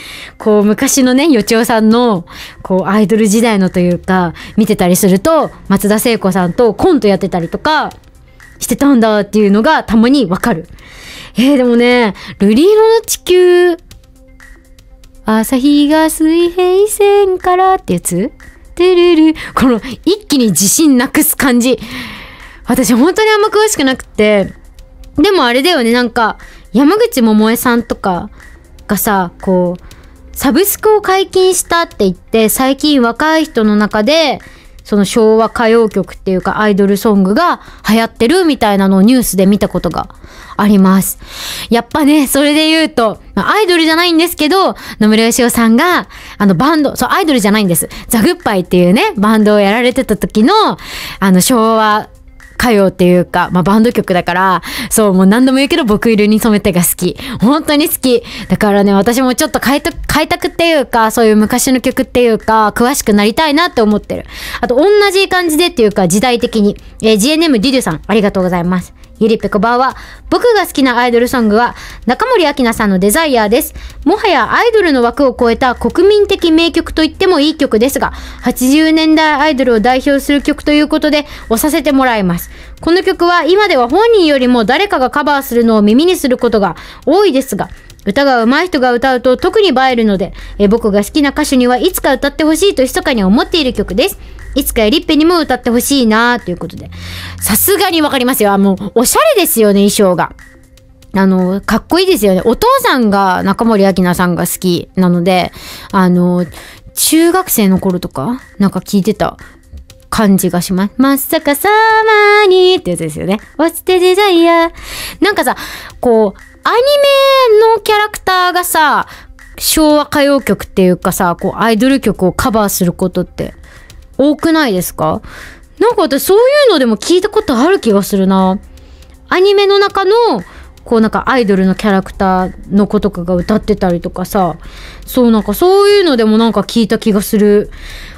S1: こう昔のね、よちおさんのこうアイドル時代のというか見てたりすると、松田聖子さんとコントやってたりとかしてたんだっていうのがたまにわかる。でもね、瑠璃色の地球、朝日が水平線からってやつ、てるる、この一気に自信なくす感じ、私本当にあんま詳しくなくて。でもあれだよね、なんか山口百恵さんとかがさ、こうサブスクを解禁したって言って、最近若い人の中でその昭和歌謡曲っていうかアイドルソングが流行ってるみたいなのをニュースで見たことがあります。やっぱね、それで言うと、アイドルじゃないんですけど、野村義雄さんがバンド、そうアイドルじゃないんです。ザ・グッバイっていうね、バンドをやられてた時の昭和歌謡っていうか、バンド曲だから、そう、もう何度も言うけど、僕色に染めてが好き。本当に好き。だからね、私もちょっと開拓っていうか、そういう昔の曲っていうか、詳しくなりたいなって思ってる。あと、同じ感じでっていうか、時代的に。GNM デュデュさん、ありがとうございます。ゆりぺこばは、僕が好きなアイドルソングは、中森明菜さんのデザイアーです。もはやアイドルの枠を超えた国民的名曲と言ってもいい曲ですが、80年代アイドルを代表する曲ということで、押させてもらいます。この曲は今では本人よりも誰かがカバーするのを耳にすることが多いですが、歌が上手い人が歌うと特に映えるので、僕が好きな歌手にはいつか歌ってほしいと密かに思っている曲です。いつかエリッペにも歌ってほしいなということで。さすがにわかりますよ。もう、おしゃれですよね、衣装が。かっこいいですよね。お父さんが中森明菜さんが好きなので、中学生の頃とか、なんか聞いてた感じがします。まさかさまにってやつですよね。What's the desire? なんかさ、こう、アニメのキャラクターがさ、昭和歌謡曲っていうかさ、こう、アイドル曲をカバーすることって多くないですか？なんか私そういうのでも聞いたことある気がするな。アニメの中のこうなんかアイドルのキャラクターの子とかが歌ってたりとかさ、そうなんかそういうのでもなんか聞いた気がする。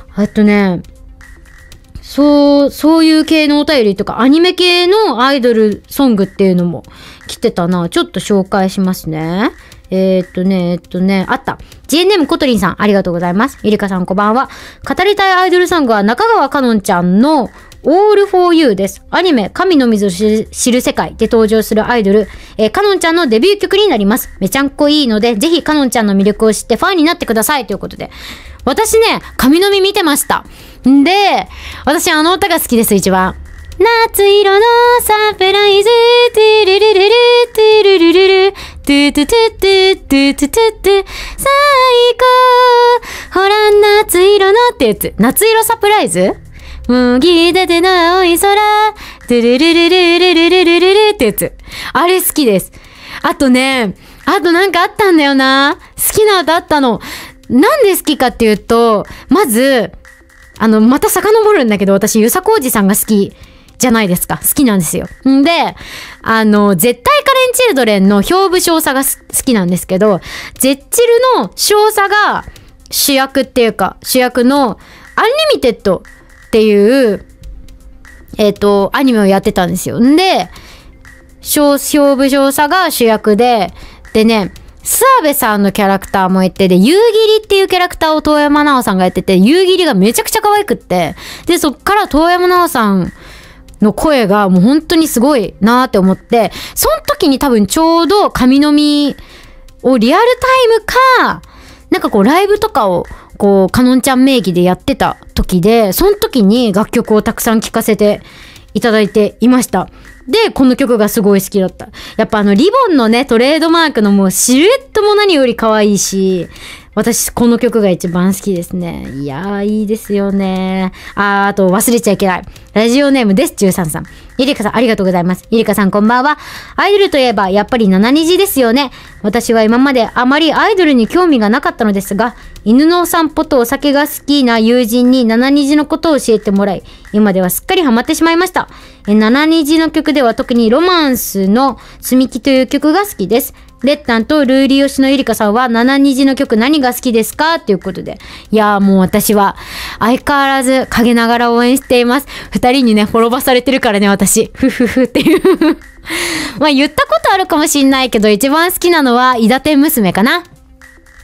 S1: そういう系のお便りとかアニメ系のアイドルソングっていうのも来てたな。ちょっと紹介しますね。あった。GNM コトリンさん、ありがとうございます。イリカさん、こんばんは。語りたいアイドルソングは中川かのんちゃんの All for You です。アニメ、神の水を知る世界で登場するアイドル、かのんちゃんのデビュー曲になります。めちゃんこいいので、ぜひかのんちゃんの魅力を知ってファンになってください。ということで。私ね、神の実見てました。んで、私あの歌が好きです、一番。夏色のサプライズ、トゥルルルル、トゥルルルル、トゥトゥトゥトゥトゥトゥトゥトゥ、最高ほら夏色のってやつ。夏色サプライズ麦出ての青い空、トゥルルルルルルルルルルってやつ。あれ好きです。あとなんかあったんだよな。好きな歌あったの。なんで好きかっていうと、まず、また遡るんだけど、私、遊佐浩二さんが好きじゃないですか。好きなんですよ。んで、絶対カレンチルドレンの表部少佐が好きなんですけど、絶チルの少佐が主役っていうか、主役のアンリミテッドっていう、アニメをやってたんですよ。んで、表部少佐が主役でね、諏訪部さんのキャラクターもいて、で、夕霧っていうキャラクターを遠山奈緒さんがやってて、夕霧がめちゃくちゃ可愛くって、で、そっから遠山奈緒さんの声がもう本当にすごいなーって思って、その時に多分ちょうど神の実をリアルタイムか、なんかこうライブとかをこうかのんちゃん名義でやってた時で、その時に楽曲をたくさん聴かせていただいていました。で、この曲がすごい好きだった。やっぱリボンのね、トレードマークのもうシルエットも何より可愛いし、私この曲が一番好きですね。いやー、いいですよね。あと忘れちゃいけない。ラジオネームです、13さん。ゆりかさん、ありがとうございます。ゆりかさん、こんばんは。アイドルといえば、やっぱり7虹ですよね。私は今まであまりアイドルに興味がなかったのですが、犬のお散歩とお酒が好きな友人に7虹のことを教えてもらい、今ではすっかりハマってしまいました。7虹の曲では特にロマンスの積み木という曲が好きです。レッタンとルーリーヨシのゆりかさんは7虹の曲何が好きですかということで。いやーもう私は相変わらず陰ながら応援しています。二人にね、滅ばされてるからね、私。ふふふっていう。まあ言ったことあるかもしんないけど、一番好きなのは、伊達天娘かな。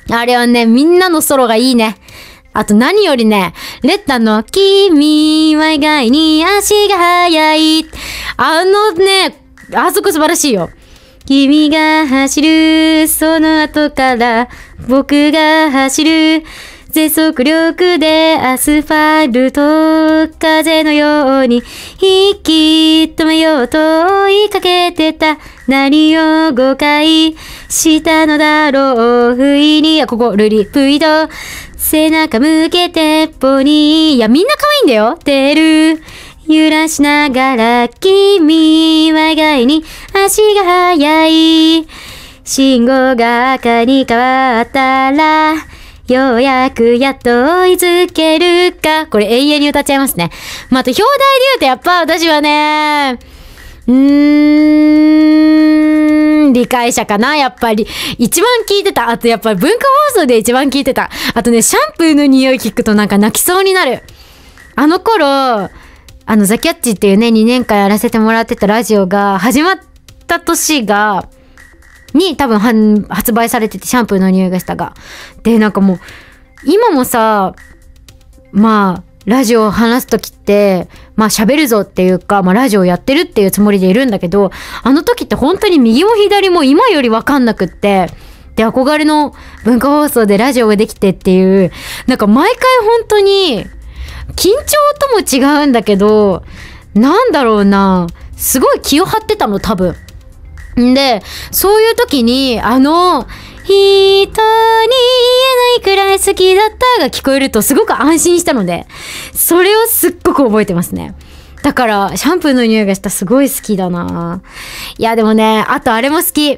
S1: あれはね、みんなのソロがいいね。あと何よりね、レッタの君は意外に足が速い。あのね、あそこ素晴らしいよ。君が走る、その後から僕が走る。全速力でアスファルト、風のように引き止めようと追いかけてた。何を誤解したのだろう。不意に、ここ、ルリ、プイと、背中向けてポニー。いや、みんな可愛いんだよ。てる。揺らしながら、君は意外に足が速い。信号が赤に変わったら、ようやくやっと追いつけるか。これ永遠に歌っちゃいますね。また、表題で言うとやっぱ私はね、理解者かなやっぱり。一番聞いてた。あとやっぱり文化放送で一番聞いてた。あとね、シャンプーの匂い聞くとなんか泣きそうになる。あの頃、ザ・キャッチっていうね、2年間やらせてもらってたラジオが始まった年に多分発売されてて、シャンプーの匂いがしたが。で、なんかもう、今もさ、まあ、ラジオを話すときって、まあ喋るぞっていうか、まあラジオをやってるっていうつもりでいるんだけど、あの時って本当に右も左も今よりわかんなくって、で、憧れの文化放送でラジオができてっていう、なんか毎回本当に、緊張とも違うんだけど、なんだろうな、すごい気を張ってたの、多分。んで、そういう時に、人に言えないくらい好きだったが聞こえるとすごく安心したので、それをすっごく覚えてますね。だから、シャンプーの匂いがしたすごい好きだな。いや、でもね、あとあれも好き。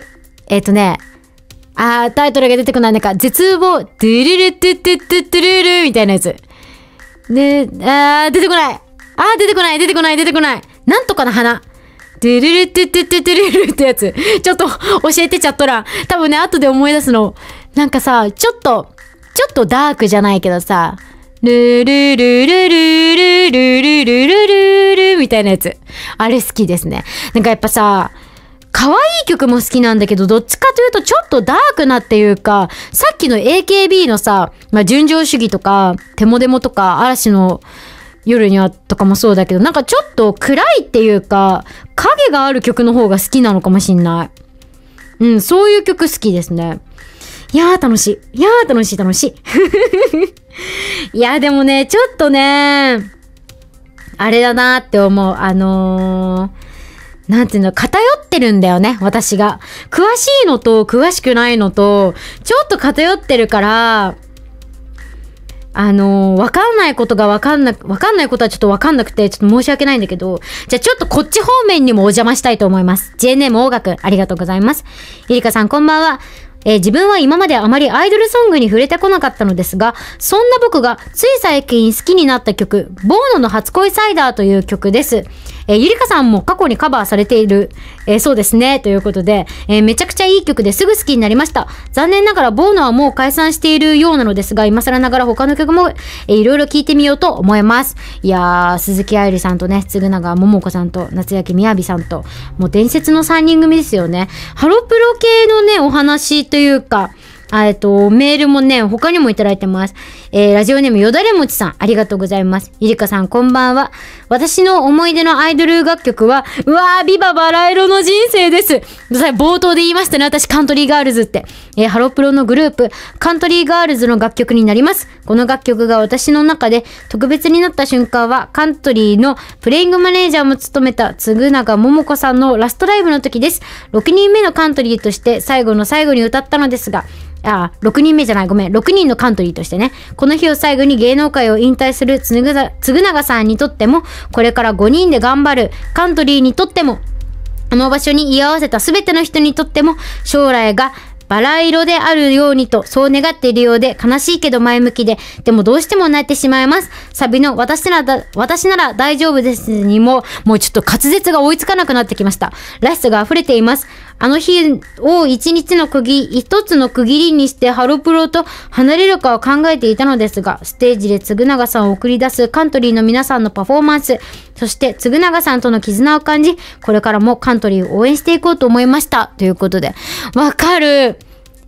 S1: タイトルが出てこない。なんか、絶望、ドゥルルトゥトゥトゥトゥルルみたいなやつ。で、出てこない。出てこない。なんとかの花。ドゥルルトゥトゥトゥトゥルルってやつ。ちょっと教えてチャット欄。多分ね、後で思い出すの。なんかさ、ちょっとダークじゃないけどさ、ルルルルルルルルルルルルみたいなやつ。あれ好きですね。なんかやっぱさ、可愛い曲も好きなんだけど、どっちかというとちょっとダークなっていうか、さっきの AKB のさ、まあ、純情主義とか、テモデモとか、嵐の夜にはとかもそうだけど、なんかちょっと暗いっていうか、影がある曲の方が好きなのかもしんない。そういう曲好きですね。いやー楽しい。いやでもね、ちょっとね、あれだなって思う。なんていうの、偏ってるんだよね、私が。詳しいのと詳しくないのと、ちょっと偏ってるから、わかんないことはちょっとわかんなくて、ちょっと申し訳ないんだけど、じゃあちょっとこっち方面にもお邪魔したいと思います。JNM 大学、ありがとうございます。ゆりかさん、こんばんは。自分は今まであまりアイドルソングに触れてこなかったのですが、そんな僕がつい最近好きになった曲、ボーノの初恋サイダーという曲です。ゆりかさんも過去にカバーされている、そうですね、ということで、めちゃくちゃいい曲ですぐ好きになりました。残念ながらボーノはもう解散しているようなのですが、今更ながら他の曲も、いろいろ聴いてみようと思います。いやー、鈴木愛理さんとね、嗣永桃子さんと夏焼みやびさんと、もう伝説の3人組ですよね。ハロプロ系のね、お話というか、メールもね、他にもいただいてます。ラジオネームよだれもちさん、ありがとうございます。ゆりかさん、こんばんは。私の思い出のアイドル楽曲は、ビババラ色の人生です。冒頭で言いましたね、私カントリーガールズって。ハロプロのグループ、カントリーガールズの楽曲になります。この楽曲が私の中で特別になった瞬間は、カントリーのプレイングマネージャーも務めた嗣永桃子さんのラストライブの時です。6人目のカントリーとして最後の最後に歌ったのですが、6人目じゃない、ごめん。6人のカントリーとしてね。この日を最後に芸能界を引退する嗣永さんにとっても、これから5人で頑張るカントリーにとっても、あの場所に居合わせた全ての人にとっても、将来がバラ色であるようにと、そう願っているようで、悲しいけど前向きで、でもどうしても泣いてしまいます。サビの私なら大丈夫ですにも、もうちょっと滑舌が追いつかなくなってきました。らしさが溢れています。あの日を一つの区切りにしてハロプロと離れるかを考えていたのですが、ステージで嗣永さんを送り出すカントリーの皆さんのパフォーマンス、そして嗣永さんとの絆を感じ、これからもカントリーを応援していこうと思いました。ということで、わかる。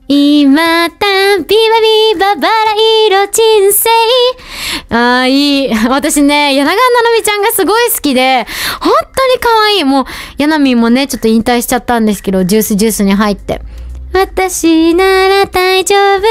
S1: 今たビバビババラ色人生。あーいい。私ね、柳川ななみちゃんがすごい好きで、本当に可愛い。もう、やなみんもね、ちょっと引退しちゃったんですけど、ジュースに入って。私なら大丈夫です。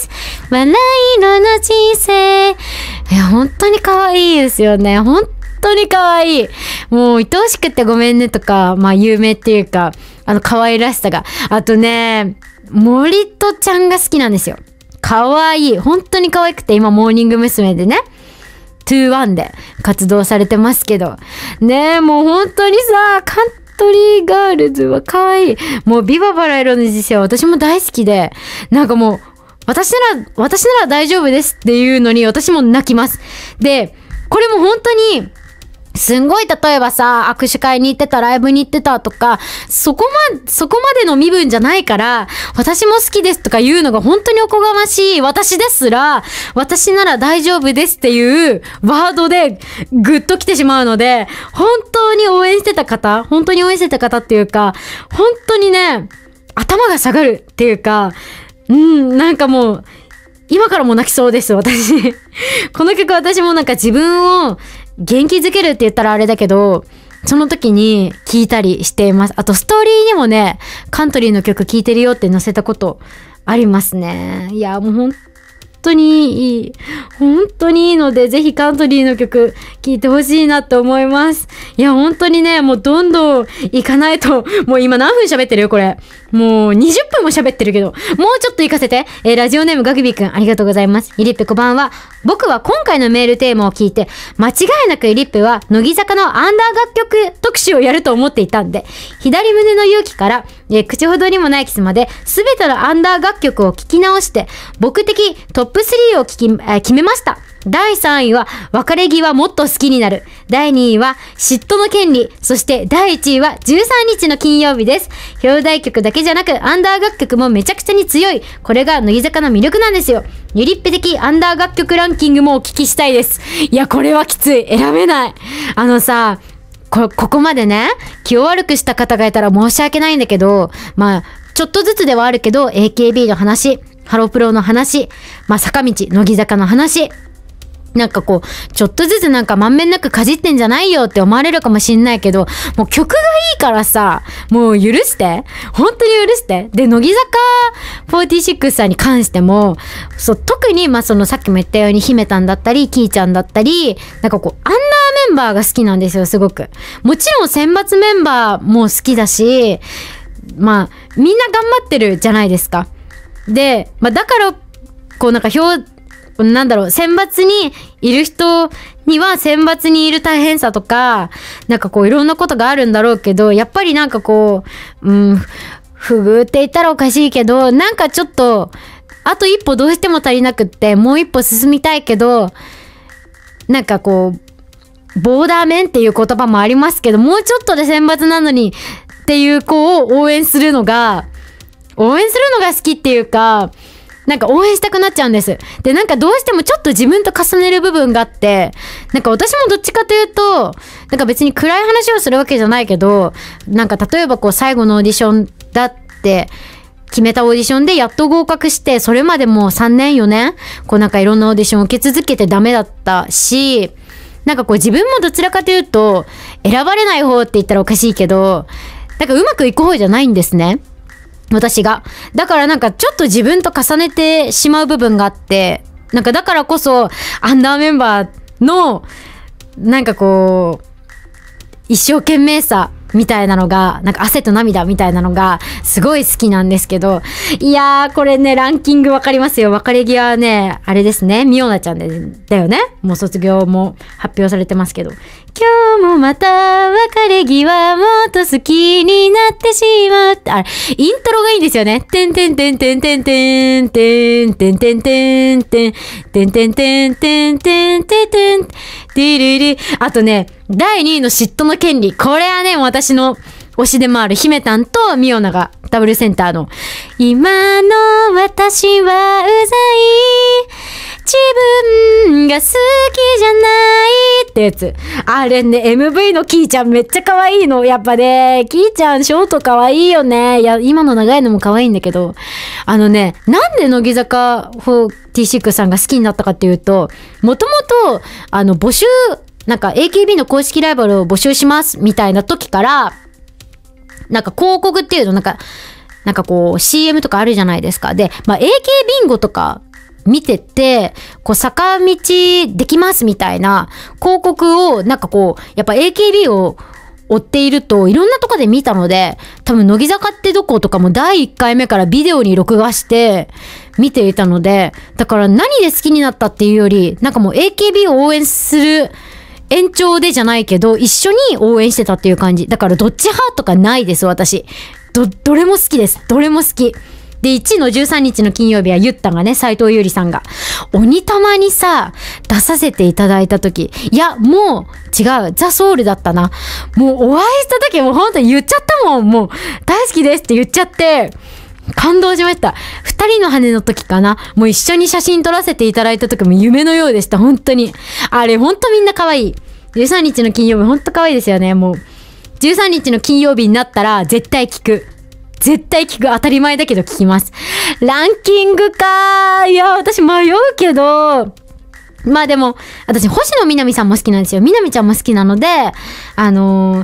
S1: 笑い色の人生。いや、本当に可愛いですよね。本当に可愛い。もう、愛おしくてごめんねとか、まあ、有名っていうか、可愛らしさが。あとね、森戸ちゃんが好きなんですよ。可愛い。本当に可愛くて、今、モーニング娘。でね、2-1で活動されてますけど。ねえ、もう本当にさ、カントリーガールズは可愛い。もう、ビババラ色の人生は私も大好きで、なんかもう、私なら大丈夫ですっていうのに私も泣きます。で、これも本当に、すんごい例えばさ、握手会に行ってた、ライブに行ってたとか、そこまでの身分じゃないから、私も好きですとか言うのが本当におこがましい。私ですら、私なら大丈夫ですっていうワードでグッと来てしまうので、本当に応援してた方っていうか、本当にね、頭が下がるっていうか、なんかもう、今からも泣きそうです、私。この曲私もなんか自分を元気づけるって言ったらあれだけど、その時に聴いたりしています。あとストーリーにもね、カントリーの曲聴いてるよって載せたことありますね。いや、もう本当にいい。本当にいいので、ぜひカントリーの曲聴いてほしいなと思います。いや、本当にね、もうどんどん行かないと、もう今何分喋ってるよ、これ。もう20分も喋ってるけど、もうちょっと行かせて。ラジオネームガグビーくん、ありがとうございます。イリッペこんばんは。僕は今回のメールテーマを聞いて、間違いなくイリッペは乃木坂のアンダー楽曲特集をやると思っていたんで、左胸の勇気から、口ほどにもないキスまで、すべてのアンダー楽曲を聞き直して、僕的トップ3を決めました。第3位は別れ際もっと好きになる。第2位は嫉妬の権利。そして第1位は13日の金曜日です。表題曲だけじゃなくアンダー楽曲もめちゃくちゃに強い。これが乃木坂の魅力なんですよ。ゆりっぺ的アンダー楽曲ランキングもお聞きしたいです。いや、これはきつい。選べない。ここまでね、気を悪くした方がいたら申し訳ないんだけど、まあ、ちょっとずつではあるけど、AKB の話、ハロプロの話、まあ、坂道、乃木坂の話、なんかこう、ちょっとずつなんかまんべんなくかじってんじゃないよって思われるかもしんないけど、もう曲がいいからさ、もう許して。本当に許して。で、乃木坂46さんに関しても、そう、特にまあそのさっきも言ったように姫たんだったり、キーちゃんだったり、なんかこう、アンダーメンバーが好きなんですよ、すごく。もちろん選抜メンバーも好きだし、まあ、みんな頑張ってるじゃないですか。で、まあだから、こうなんかなんだろう、選抜にいる人には選抜にいる大変さとか、なんかこういろんなことがあるんだろうけど、やっぱりなんかこう、不遇って言ったらおかしいけど、なんかちょっと、あと一歩どうしても足りなくって、もう一歩進みたいけど、なんかこう、ボーダーメンっていう言葉もありますけど、もうちょっとで選抜なのにっていう子を応援するのが好きっていうか、なんか応援したくなっちゃうんです。で、なんかどうしてもちょっと自分と重ねる部分があって、なんか私もどっちかというと、なんか別に暗い話をするわけじゃないけど、なんか例えばこう最後のオーディションだって決めたオーディションでやっと合格して、それまでもう3年4年、こうなんかいろんなオーディションを受け続けてダメだったし、なんかこう自分もどちらかというと、選ばれない方って言ったらおかしいけど、なんかうまくいく方じゃないんですね。私が。だからなんかちょっと自分と重ねてしまう部分があって、なんかだからこそアンダーメンバーのなんかこう一生懸命さみたいなのが、なんか汗と涙みたいなのがすごい好きなんですけど、いやーこれねランキングわかりますよ。別れ際はね、あれですね、みおなちゃんだよね。もう卒業も発表されてますけど、今日もまた別れ際もっと好きになってしまうって、あれイントロがいいんですよね。てんてんてんてんてんてんてんてんてんてんてんてんてんてんてんてんてんてんてるる。あとね、第2位の嫉妬の権利、これはね私の推しでもある姫たんとミオナがダブルセンターの。今の私はうざい。自分が好きじゃないってやつ。あれね、MV のキーちゃんめっちゃ可愛いの。やっぱね、キーちゃんショート可愛いよね。いや、今の長いのも可愛いんだけど。なんで乃木坂46さんが好きになったかっていうと、もともと、募集、なんか AKB の公式ライバルを募集しますみたいな時から、なんか広告っていうの、なんかこう CM とかあるじゃないですか。で、まあ AK ビンゴとか見てて、こう坂道できますみたいな広告をなんかこう、やっぱ AKB を追っているといろんなとこで見たので、多分乃木坂ってどことかも第1回目からビデオに録画して見ていたので、だから何で好きになったっていうより、なんかもう AKB を応援する延長でじゃないけど、一緒に応援してたっていう感じ。だからどっち派とかないです、私。どれも好きです。どれも好き。で、1位の13日の金曜日はゆったがね、斉藤優里さんが。鬼玉にさ、出させていただいた時、いや、もう違う。ザ・ソウルだったな。もうお会いした時も本当に言っちゃったもん。もう大好きですって言っちゃって、感動しました。二人の羽の時かな。もう一緒に写真撮らせていただいた時も夢のようでした。本当に。あれ、本当みんな可愛い。13日の金曜日本当可愛いですよね。もう。13日の金曜日になったら絶対聞く。絶対聞く。当たり前だけど聞きます。ランキングかー。いや、私迷うけど、まあでも、私、星野みなみさんも好きなんですよ。みなみちゃんも好きなので、初恋の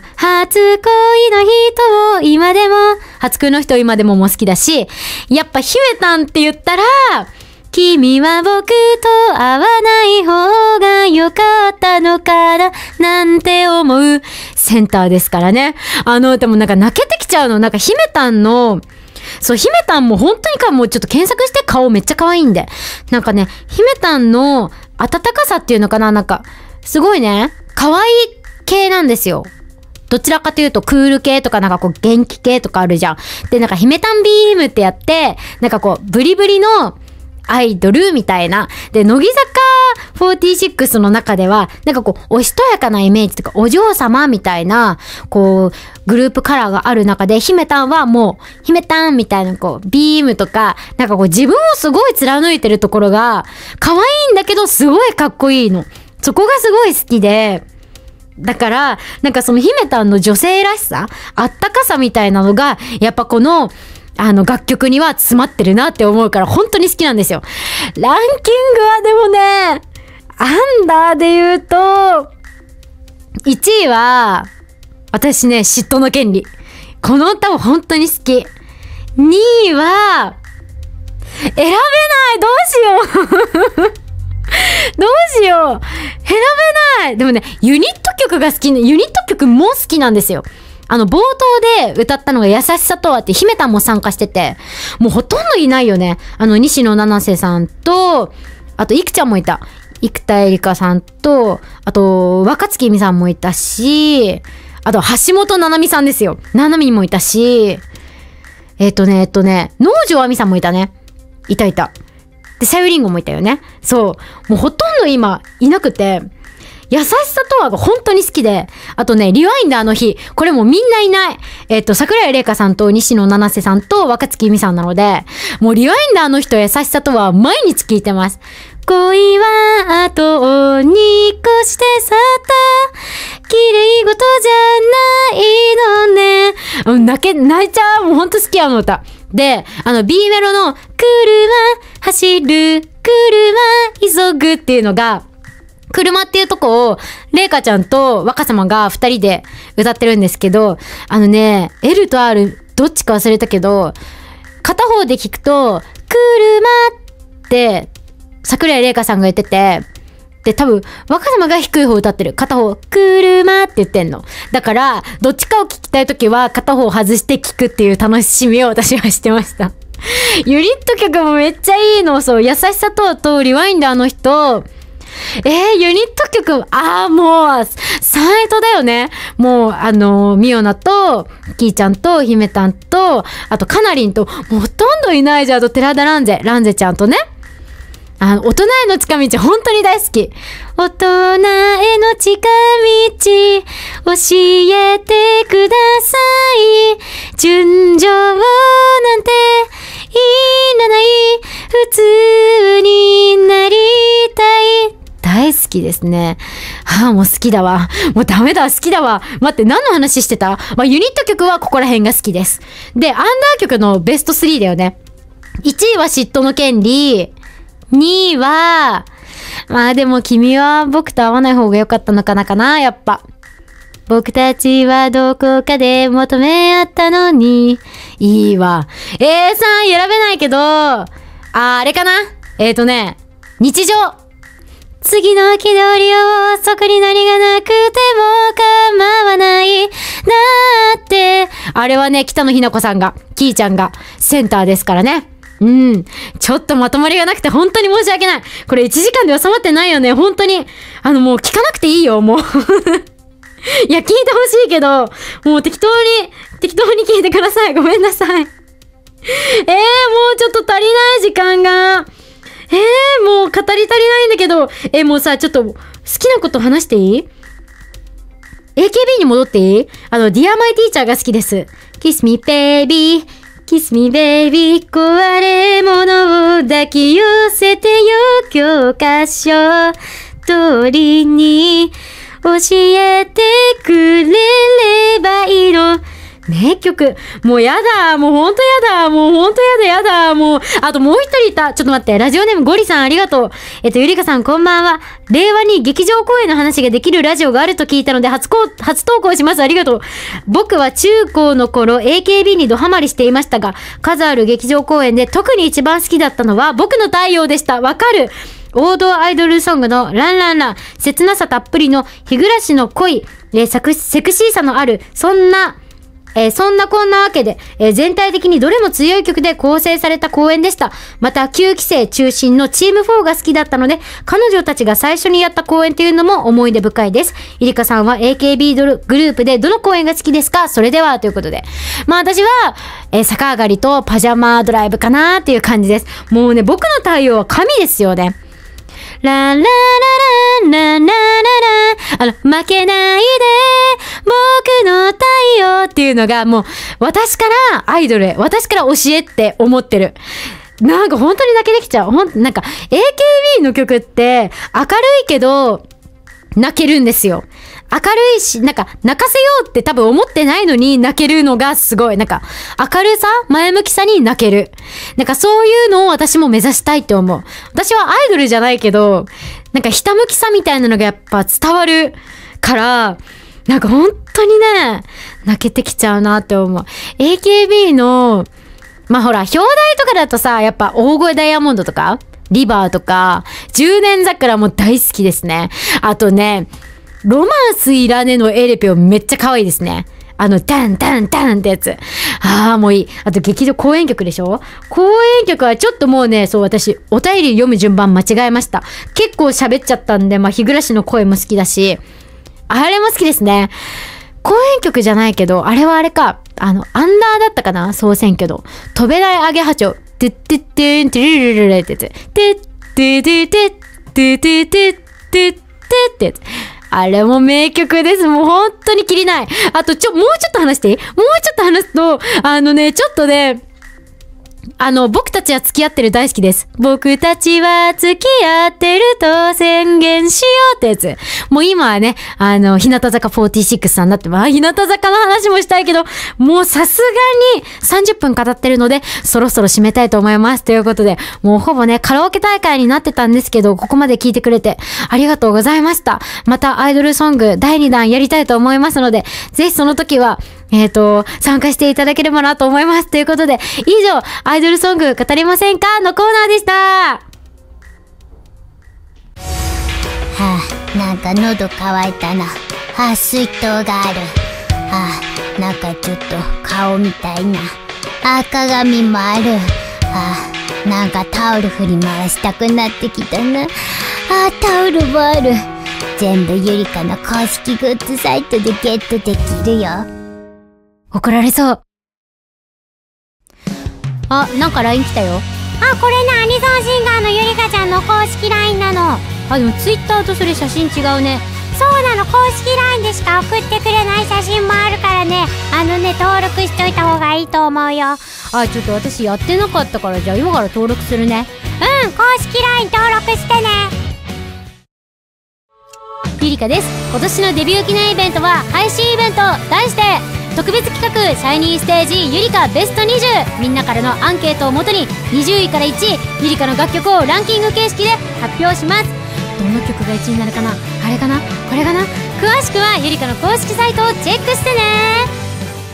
S1: 人を今でも、初恋の人を今でもも好きだし、やっぱ姫たんって言ったら、君は僕と会わない方が良かったのかななんて思うセンターですからね。でもなんか泣けてきちゃうの。なんか姫たんの、そう、姫たんも本当にかもうちょっと検索して顔めっちゃ可愛いんで。なんかね、姫たんの温かさっていうのかな、なんか、すごいね、可愛い系なんですよ。どちらかというとクール系とかなんかこう元気系とかあるじゃん。で、なんか姫たんビームってやって、なんかこうブリブリのアイドルみたいな。で、乃木坂46の中では、なんかこう、おしとやかなイメージとか、お嬢様みたいな、こう、グループカラーがある中で、姫たんはもう、姫たんみたいな、こう、ビームとか、なんかこう、自分をすごい貫いてるところが、可愛いんだけど、すごいかっこいいの。そこがすごい好きで、だから、なんかその姫たんの女性らしさ、あったかさみたいなのが、やっぱこの、楽曲には詰まってるなって思うから本当に好きなんですよ。ランキングはでもね、アンダーで言うと、1位は、私ね、嫉妬の権利。この歌も本当に好き。2位は、選べない。どうしよう。どうしよう。選べない。でもね、ユニット曲が好きね。ユニット曲も好きなんですよ。冒頭で歌ったのが優しさとはって姫たんも参加してて、もうほとんどいないよね。西野七瀬さんと、あと、いくちゃんもいた。生田絵梨花さんと、あと、若月由美さんもいたし、あと、橋本七海さんですよ。七海もいたし、能條亜美さんもいたね。いた。で、さゆりんごもいたよね。そう。もうほとんど今、いなくて、優しさとはが本当に好きで、あとね、リワインダーの日、これもみんないない。桜井玲香さんと西野七瀬さんと若月由美さんなので、もうリワインダーの日と優しさとは毎日聞いてます。恋は後に越して去った綺麗事じゃないのね。泣いちゃう。もうほんと好きの歌。で、B メロの車走る車急ぐっていうのが、車っていうとこを、レイカちゃんと若様が2人で歌ってるんですけど、L と R どっちか忘れたけど、片方で聞くと、車って桜井玲香さんが言ってて、で、多分、若様が低い方歌ってる。片方、車って言ってんの。だから、どっちかを聞きたいときは、片方外して聞くっていう楽しみを私はしてました。ユニット曲もめっちゃいいの。そう、優しさとリワインダーの人、ユニット曲、もう、サイトだよね。もう、ミオナと、キーちゃんと、姫たんと、あと、カナリンと、もうほとんどいないじゃん。あと、寺田ランゼちゃんとね。大人への近道、本当に大好き。大人への近道、教えてください。純情きですね。もう好きだわ。もうダメだ、好きだわ。待って、何の話してた？ユニット曲はここら辺が好きです。で、アンダー曲のベスト3だよね。1位は嫉妬の権利。2位は、でも君は僕と会わない方が良かったのかな、やっぱ。僕たちはどこかで求め合ったのに。いいわ。さん選べないけど、あれかな？日常。次の気取りをそこに何がなくても構わない。だって、あれはね、北野日な子さんが、キーちゃんがセンターですからね。ちょっとまとまりがなくて本当に申し訳ない。これ1時間で収まってないよね。本当に。もう聞かなくていいよ、もう。いや、聞いてほしいけど、もう適当に聞いてください。ごめんなさい。もうちょっと足りない時間が。もう語り足りないんだけど、もうさ、ちょっと好きなこと話していい？ AKB に戻っていい？Dear My Teacher が好きです。Kiss me baby, kiss me baby 壊れ物を抱き寄せてよ教科書通りに教えてくれればいいの。名曲。もうやだ。もうほんとやだ。もうほんとやだ。もう、あともう一人いた。ちょっと待って。ラジオネームゴリさんありがとう。ゆりかさんこんばんは。令和に劇場公演の話ができるラジオがあると聞いたので初投稿します。ありがとう。僕は中高の頃 AKB にドハマりしていましたが、数ある劇場公演で特に一番好きだったのは僕の太陽でした。わかる。王道アイドルソングのランランラン、切なさたっぷりの日暮らしの恋、セクシーさのある、そんなこんなわけで、全体的にどれも強い曲で構成された公演でした。また、9期生中心のチーム4が好きだったので、彼女たちが最初にやった公演というのも思い出深いです。イリカさんは AKB グループでどの公演が好きですか？それでは、ということで。私は、逆上がりとパジャマドライブかなっていう感じです。もうね、僕の太陽は神ですよね。ララララララララ負けないで僕の太陽っていうのがもう私からアイドルへ、私から教えって思ってる。なんか本当に泣けてきちゃう。なんか AKB の曲って明るいけど泣けるんですよ。明るいし、なんか泣かせようって多分思ってないのに泣けるのがすごい。なんか明るさ、前向きさに泣ける。なんかそういうのを私も目指したいって思う。私はアイドルじゃないけど、なんかひたむきさみたいなのがやっぱ伝わるから、なんか本当にね、泣けてきちゃうなって思う。AKB の、ほら、表題とかだとさ、やっぱ大声ダイヤモンドとか、リバーとか、10年桜も大好きですね。あとね、ロマンスいらねのエレペオめっちゃ可愛いですね。ダンダンダンってやつ。もういい。あと劇場公演曲でしょ？公演曲はちょっともうね、そう私、お便り読む順番間違えました。結構喋っちゃったんで、日暮らしの声も好きだし、あれも好きですね。公演曲じゃないけど、あれはあれか、アンダーだったかな？総選挙の。飛べないアゲハチョ。てってってんてれれれれってやつ。てっててててててててってやつ。あれも名曲です。もう本当に切りない。あともうちょっと話していい？もうちょっと話すと、ちょっとね、僕たちは付き合ってる大好きです。僕たちは付き合ってると宣言しようってやつ。もう今はね、日向坂46さんになってます。日向坂の話もしたいけど、もうさすがに30分語ってるので、そろそろ締めたいと思います。ということで、もうほぼね、カラオケ大会になってたんですけど、ここまで聞いてくれてありがとうございました。またアイドルソング第2弾やりたいと思いますので、ぜひその時は、参加していただければなと思います。ということで、以上、アイドルソング語りませんかのコーナーでした。
S2: なんか喉乾いたな。水筒がある。なんかちょっと顔みたいな。鏡もある。なんかタオル振り回したくなってきたな。タオルもある。全部ゆりかの公式グッズサイトでゲットできるよ。
S1: 怒られそう。なんか LINE 来たよ。
S2: これね、アニソンシンガーのゆりかちゃんの公式 LINE なの。
S1: でも Twitter とそれ写真違うね。
S2: そうなの、公式 LINE でしか送ってくれない写真もあるからね、登録しといた方がいいと思うよ。
S1: ちょっと私やってなかったから、じゃあ今から登録するね。
S2: 公式 LINE 登録してね。
S1: ゆりかです。今年のデビュー記念イベントは配信イベント題して特別企画シャイニーステージゆりかベスト20、みんなからのアンケートをもとに20位から1位ゆりかの楽曲をランキング形式で発表します。どの曲が1位になるかな、あれかな、これかな。詳しくはゆりかの公式サイトをチェックしてね。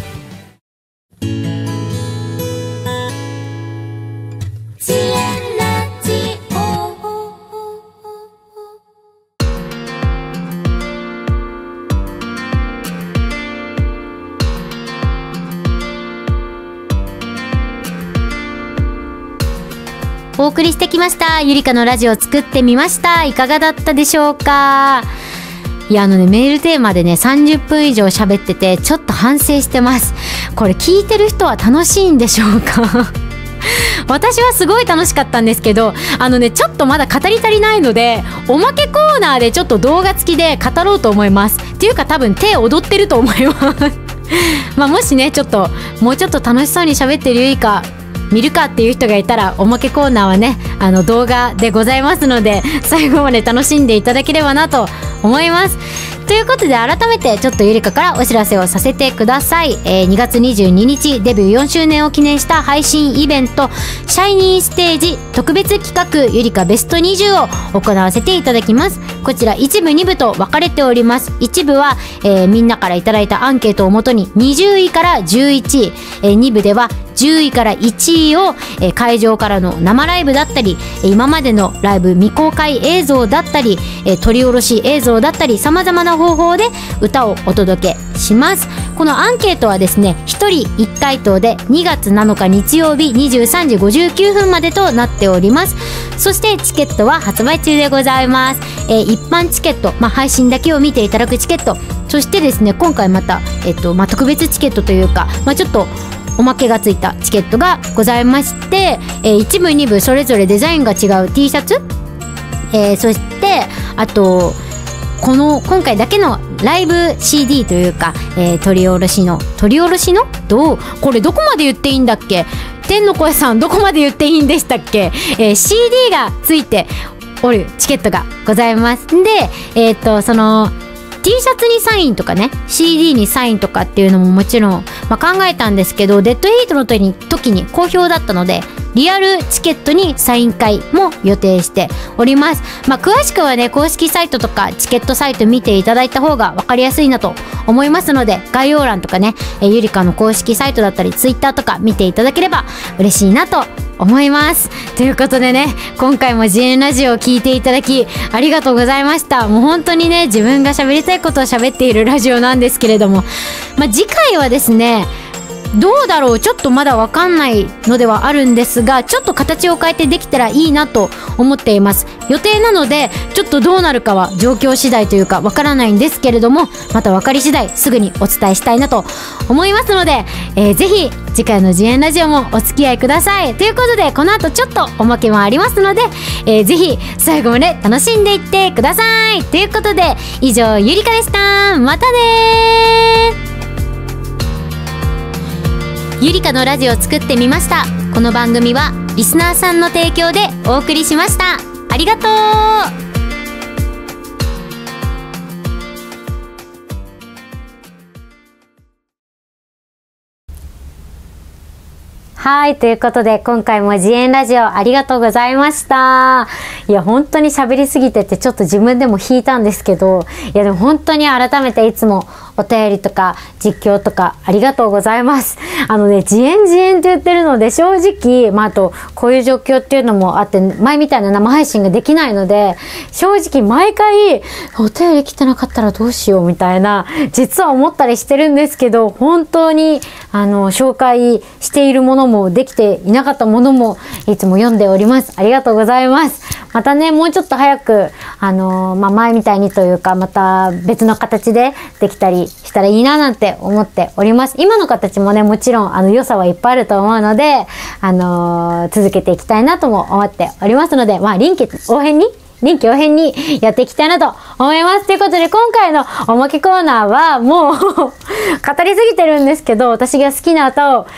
S1: お送りしてきましたゆりかのラジオ作ってみました。いかがだったでしょうか。いやメールテーマでね30分以上喋っててちょっと反省してます。これ聞いてる人は楽しいんでしょうか私はすごい楽しかったんですけどちょっとまだ語り足りないのでおまけコーナーでちょっと動画付きで語ろうと思います。っていうか多分手踊ってると思いますもしねちょっともうちょっと楽しそうに喋ってるゆりか見るかっていう人がいたらおまけコーナーはね動画でございますので最後まで楽しんでいただければなと思います。ということで改めてちょっとゆりかからお知らせをさせてください。2月22日デビュー4周年を記念した配信イベントシャイニーステージ特別企画ゆりかベスト20を行わせていただきます。こちら1部2部と分かれております。1部は、みんなからいただいたアンケートをもとに20位から11位、2部では10位から1位を、会場からの生ライブだったり今までのライブ未公開映像だったり、撮り下ろし映像だったりさまざまな方法で歌をお届けします。このアンケートはですね1人1回答で2月7日日曜日23時59分までとなっております。そしてチケットは発売中でございます。一般チケット、配信だけを見ていただくチケット、そしてですね今回また、特別チケットというか、ちょっとおまけがついたチケットがございまして、1部2部それぞれデザインが違う T シャツ、そしてあと今回だけのライブ CD というか、取り下ろしのこれどこまで言っていいんだっけ、天の声さんどこまで言っていいんでしたっけ、CD がついておるチケットがございます。でそのT シャツにサインとかね CD にサインとかっていうのももちろん、考えたんですけどデッドヒートの時に好評だったのでリアルチケットにサイン会も予定しております。詳しくはね公式サイトとかチケットサイト見ていただいた方が分かりやすいなと思いますので概要欄とかねゆりかの公式サイトだったりツイッターとか見ていただければ嬉しいなと思います。ということでね今回も自演ラジオを聞いていただきありがとうございました。もう本当にね自分が喋りたいことを喋っているラジオなんですけれども、次回はですねどうだろうちょっとまだわかんないのではあるんですがちょっと形を変えてできたらいいなと思っています。予定なのでちょっとどうなるかは状況次第というかわからないんですけれどもまた分かり次第すぐにお伝えしたいなと思いますので、ぜひ次回の自演ラジオもお付き合いください。ということでこの後ちょっとおまけもありますので、ぜひ最後まで楽しんでいってください。ということで以上ゆりかでした。またねー。ゆりかのラジオを作ってみました。この番組はリスナーさんの提供でお送りしました。ありがとう。はい、ということで今回も自演ラジオありがとうございました。いや本当に喋りすぎててちょっと自分でも引いたんですけど、いやでも本当に改めていつもお便りとか実況とかありがとうございます。自演って言ってるので正直、あとこういう状況っていうのもあって前みたいな生配信ができないので正直毎回お便り来てなかったらどうしようみたいな実は思ったりしてるんですけど、本当に紹介しているものもできていなかったものもいつも読んでおります。ありがとうございます。またねもうちょっと早く前みたいにというかまた別の形でできたりしたらいいななんて思っております。今の形もねもちろん良さはいっぱいあると思うので続けていきたいなとも思っておりますので臨機応変にやっていきたいなと思います。ということで今回のおまけコーナーはもう語りすぎてるんですけど私が好きな歌を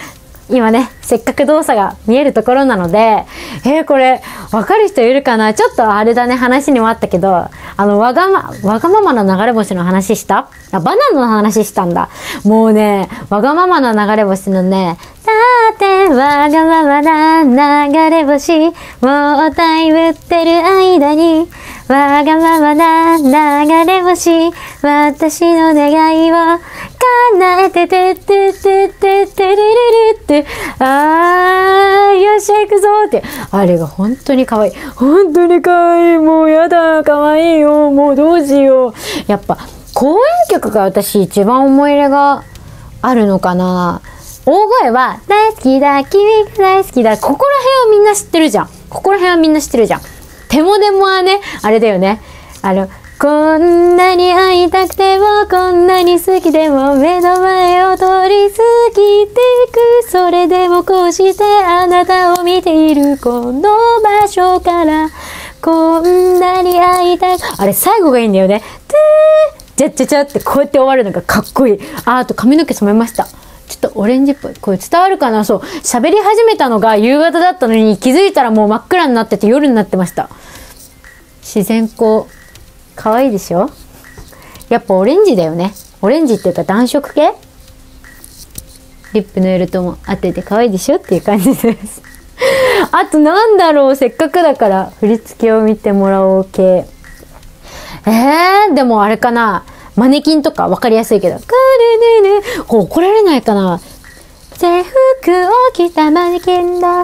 S1: 今ね、せっかく動作が見えるところなので、これ、わかる人いるかな？ちょっとあれだね、話にもあったけど、わがままの流れ星の話した？バナナの話したんだ。もうね、わがままの流れ星のね、だってわがままな流れ星、もうタイムってる間に、わがままな流れ星、私の願いを叶えててててててるるるって、よっしゃ行くぞって、あれが本当に可愛い。本当に可愛い。もうやだ、可愛いよ。もうどうしよう。やっぱ、公演曲が私一番思い入れがあるのかな。大声は、大好きだ、君が大好きだ。ここら辺はみんな知ってるじゃん。ここら辺はみんな知ってるじゃん。手もでもはね、あれだよね。こんなに会いたくても、こんなに好きでも、目の前を通り過ぎていく。それでもこうしてあなたを見ている。この場所から、こんなに会いたく。あれ、最後がいいんだよね。ちゃちゃちゃってこうやって終わるのがかっこいい。あと髪の毛染めました。ちょっとオレンジっぽい。これ伝わるかな？そう。喋り始めたのが夕方だったのに気づいたらもう真っ暗になってて夜になってました。自然光。可愛いでしょ？やっぱオレンジだよね。オレンジっていうか暖色系？リップの色とも合ってて可愛いでしょっていう感じです。あとなんだろう、せっかくだから振り付けを見てもらおう系。でもあれかな。マネキンとかわかりやすいけど。こう怒られないかな。制服を着たマネキンだ。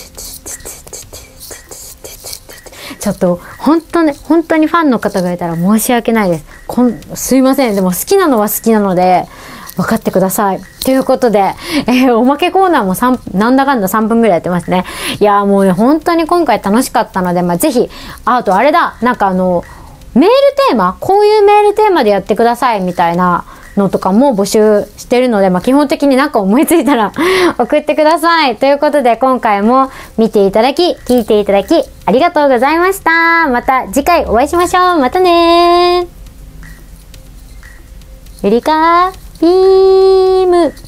S1: ちょっと本当にファンの方がいたら申し訳ないです。すいません。でも好きなのは好きなので分かってください。ということで、おまけコーナーもなんだかんだ3分ぐらいやってますね。いやもうね本当に今回楽しかったので、ぜひあとあれだ、なんかメールテーマ、こういうメールテーマでやってくださいみたいなのとかも募集してるので、基本的になんか思いついたら送ってください。ということで今回も見ていただき聞いていただきありがとうございました。また次回お会いしましょう。またねー。ゆりかビーム。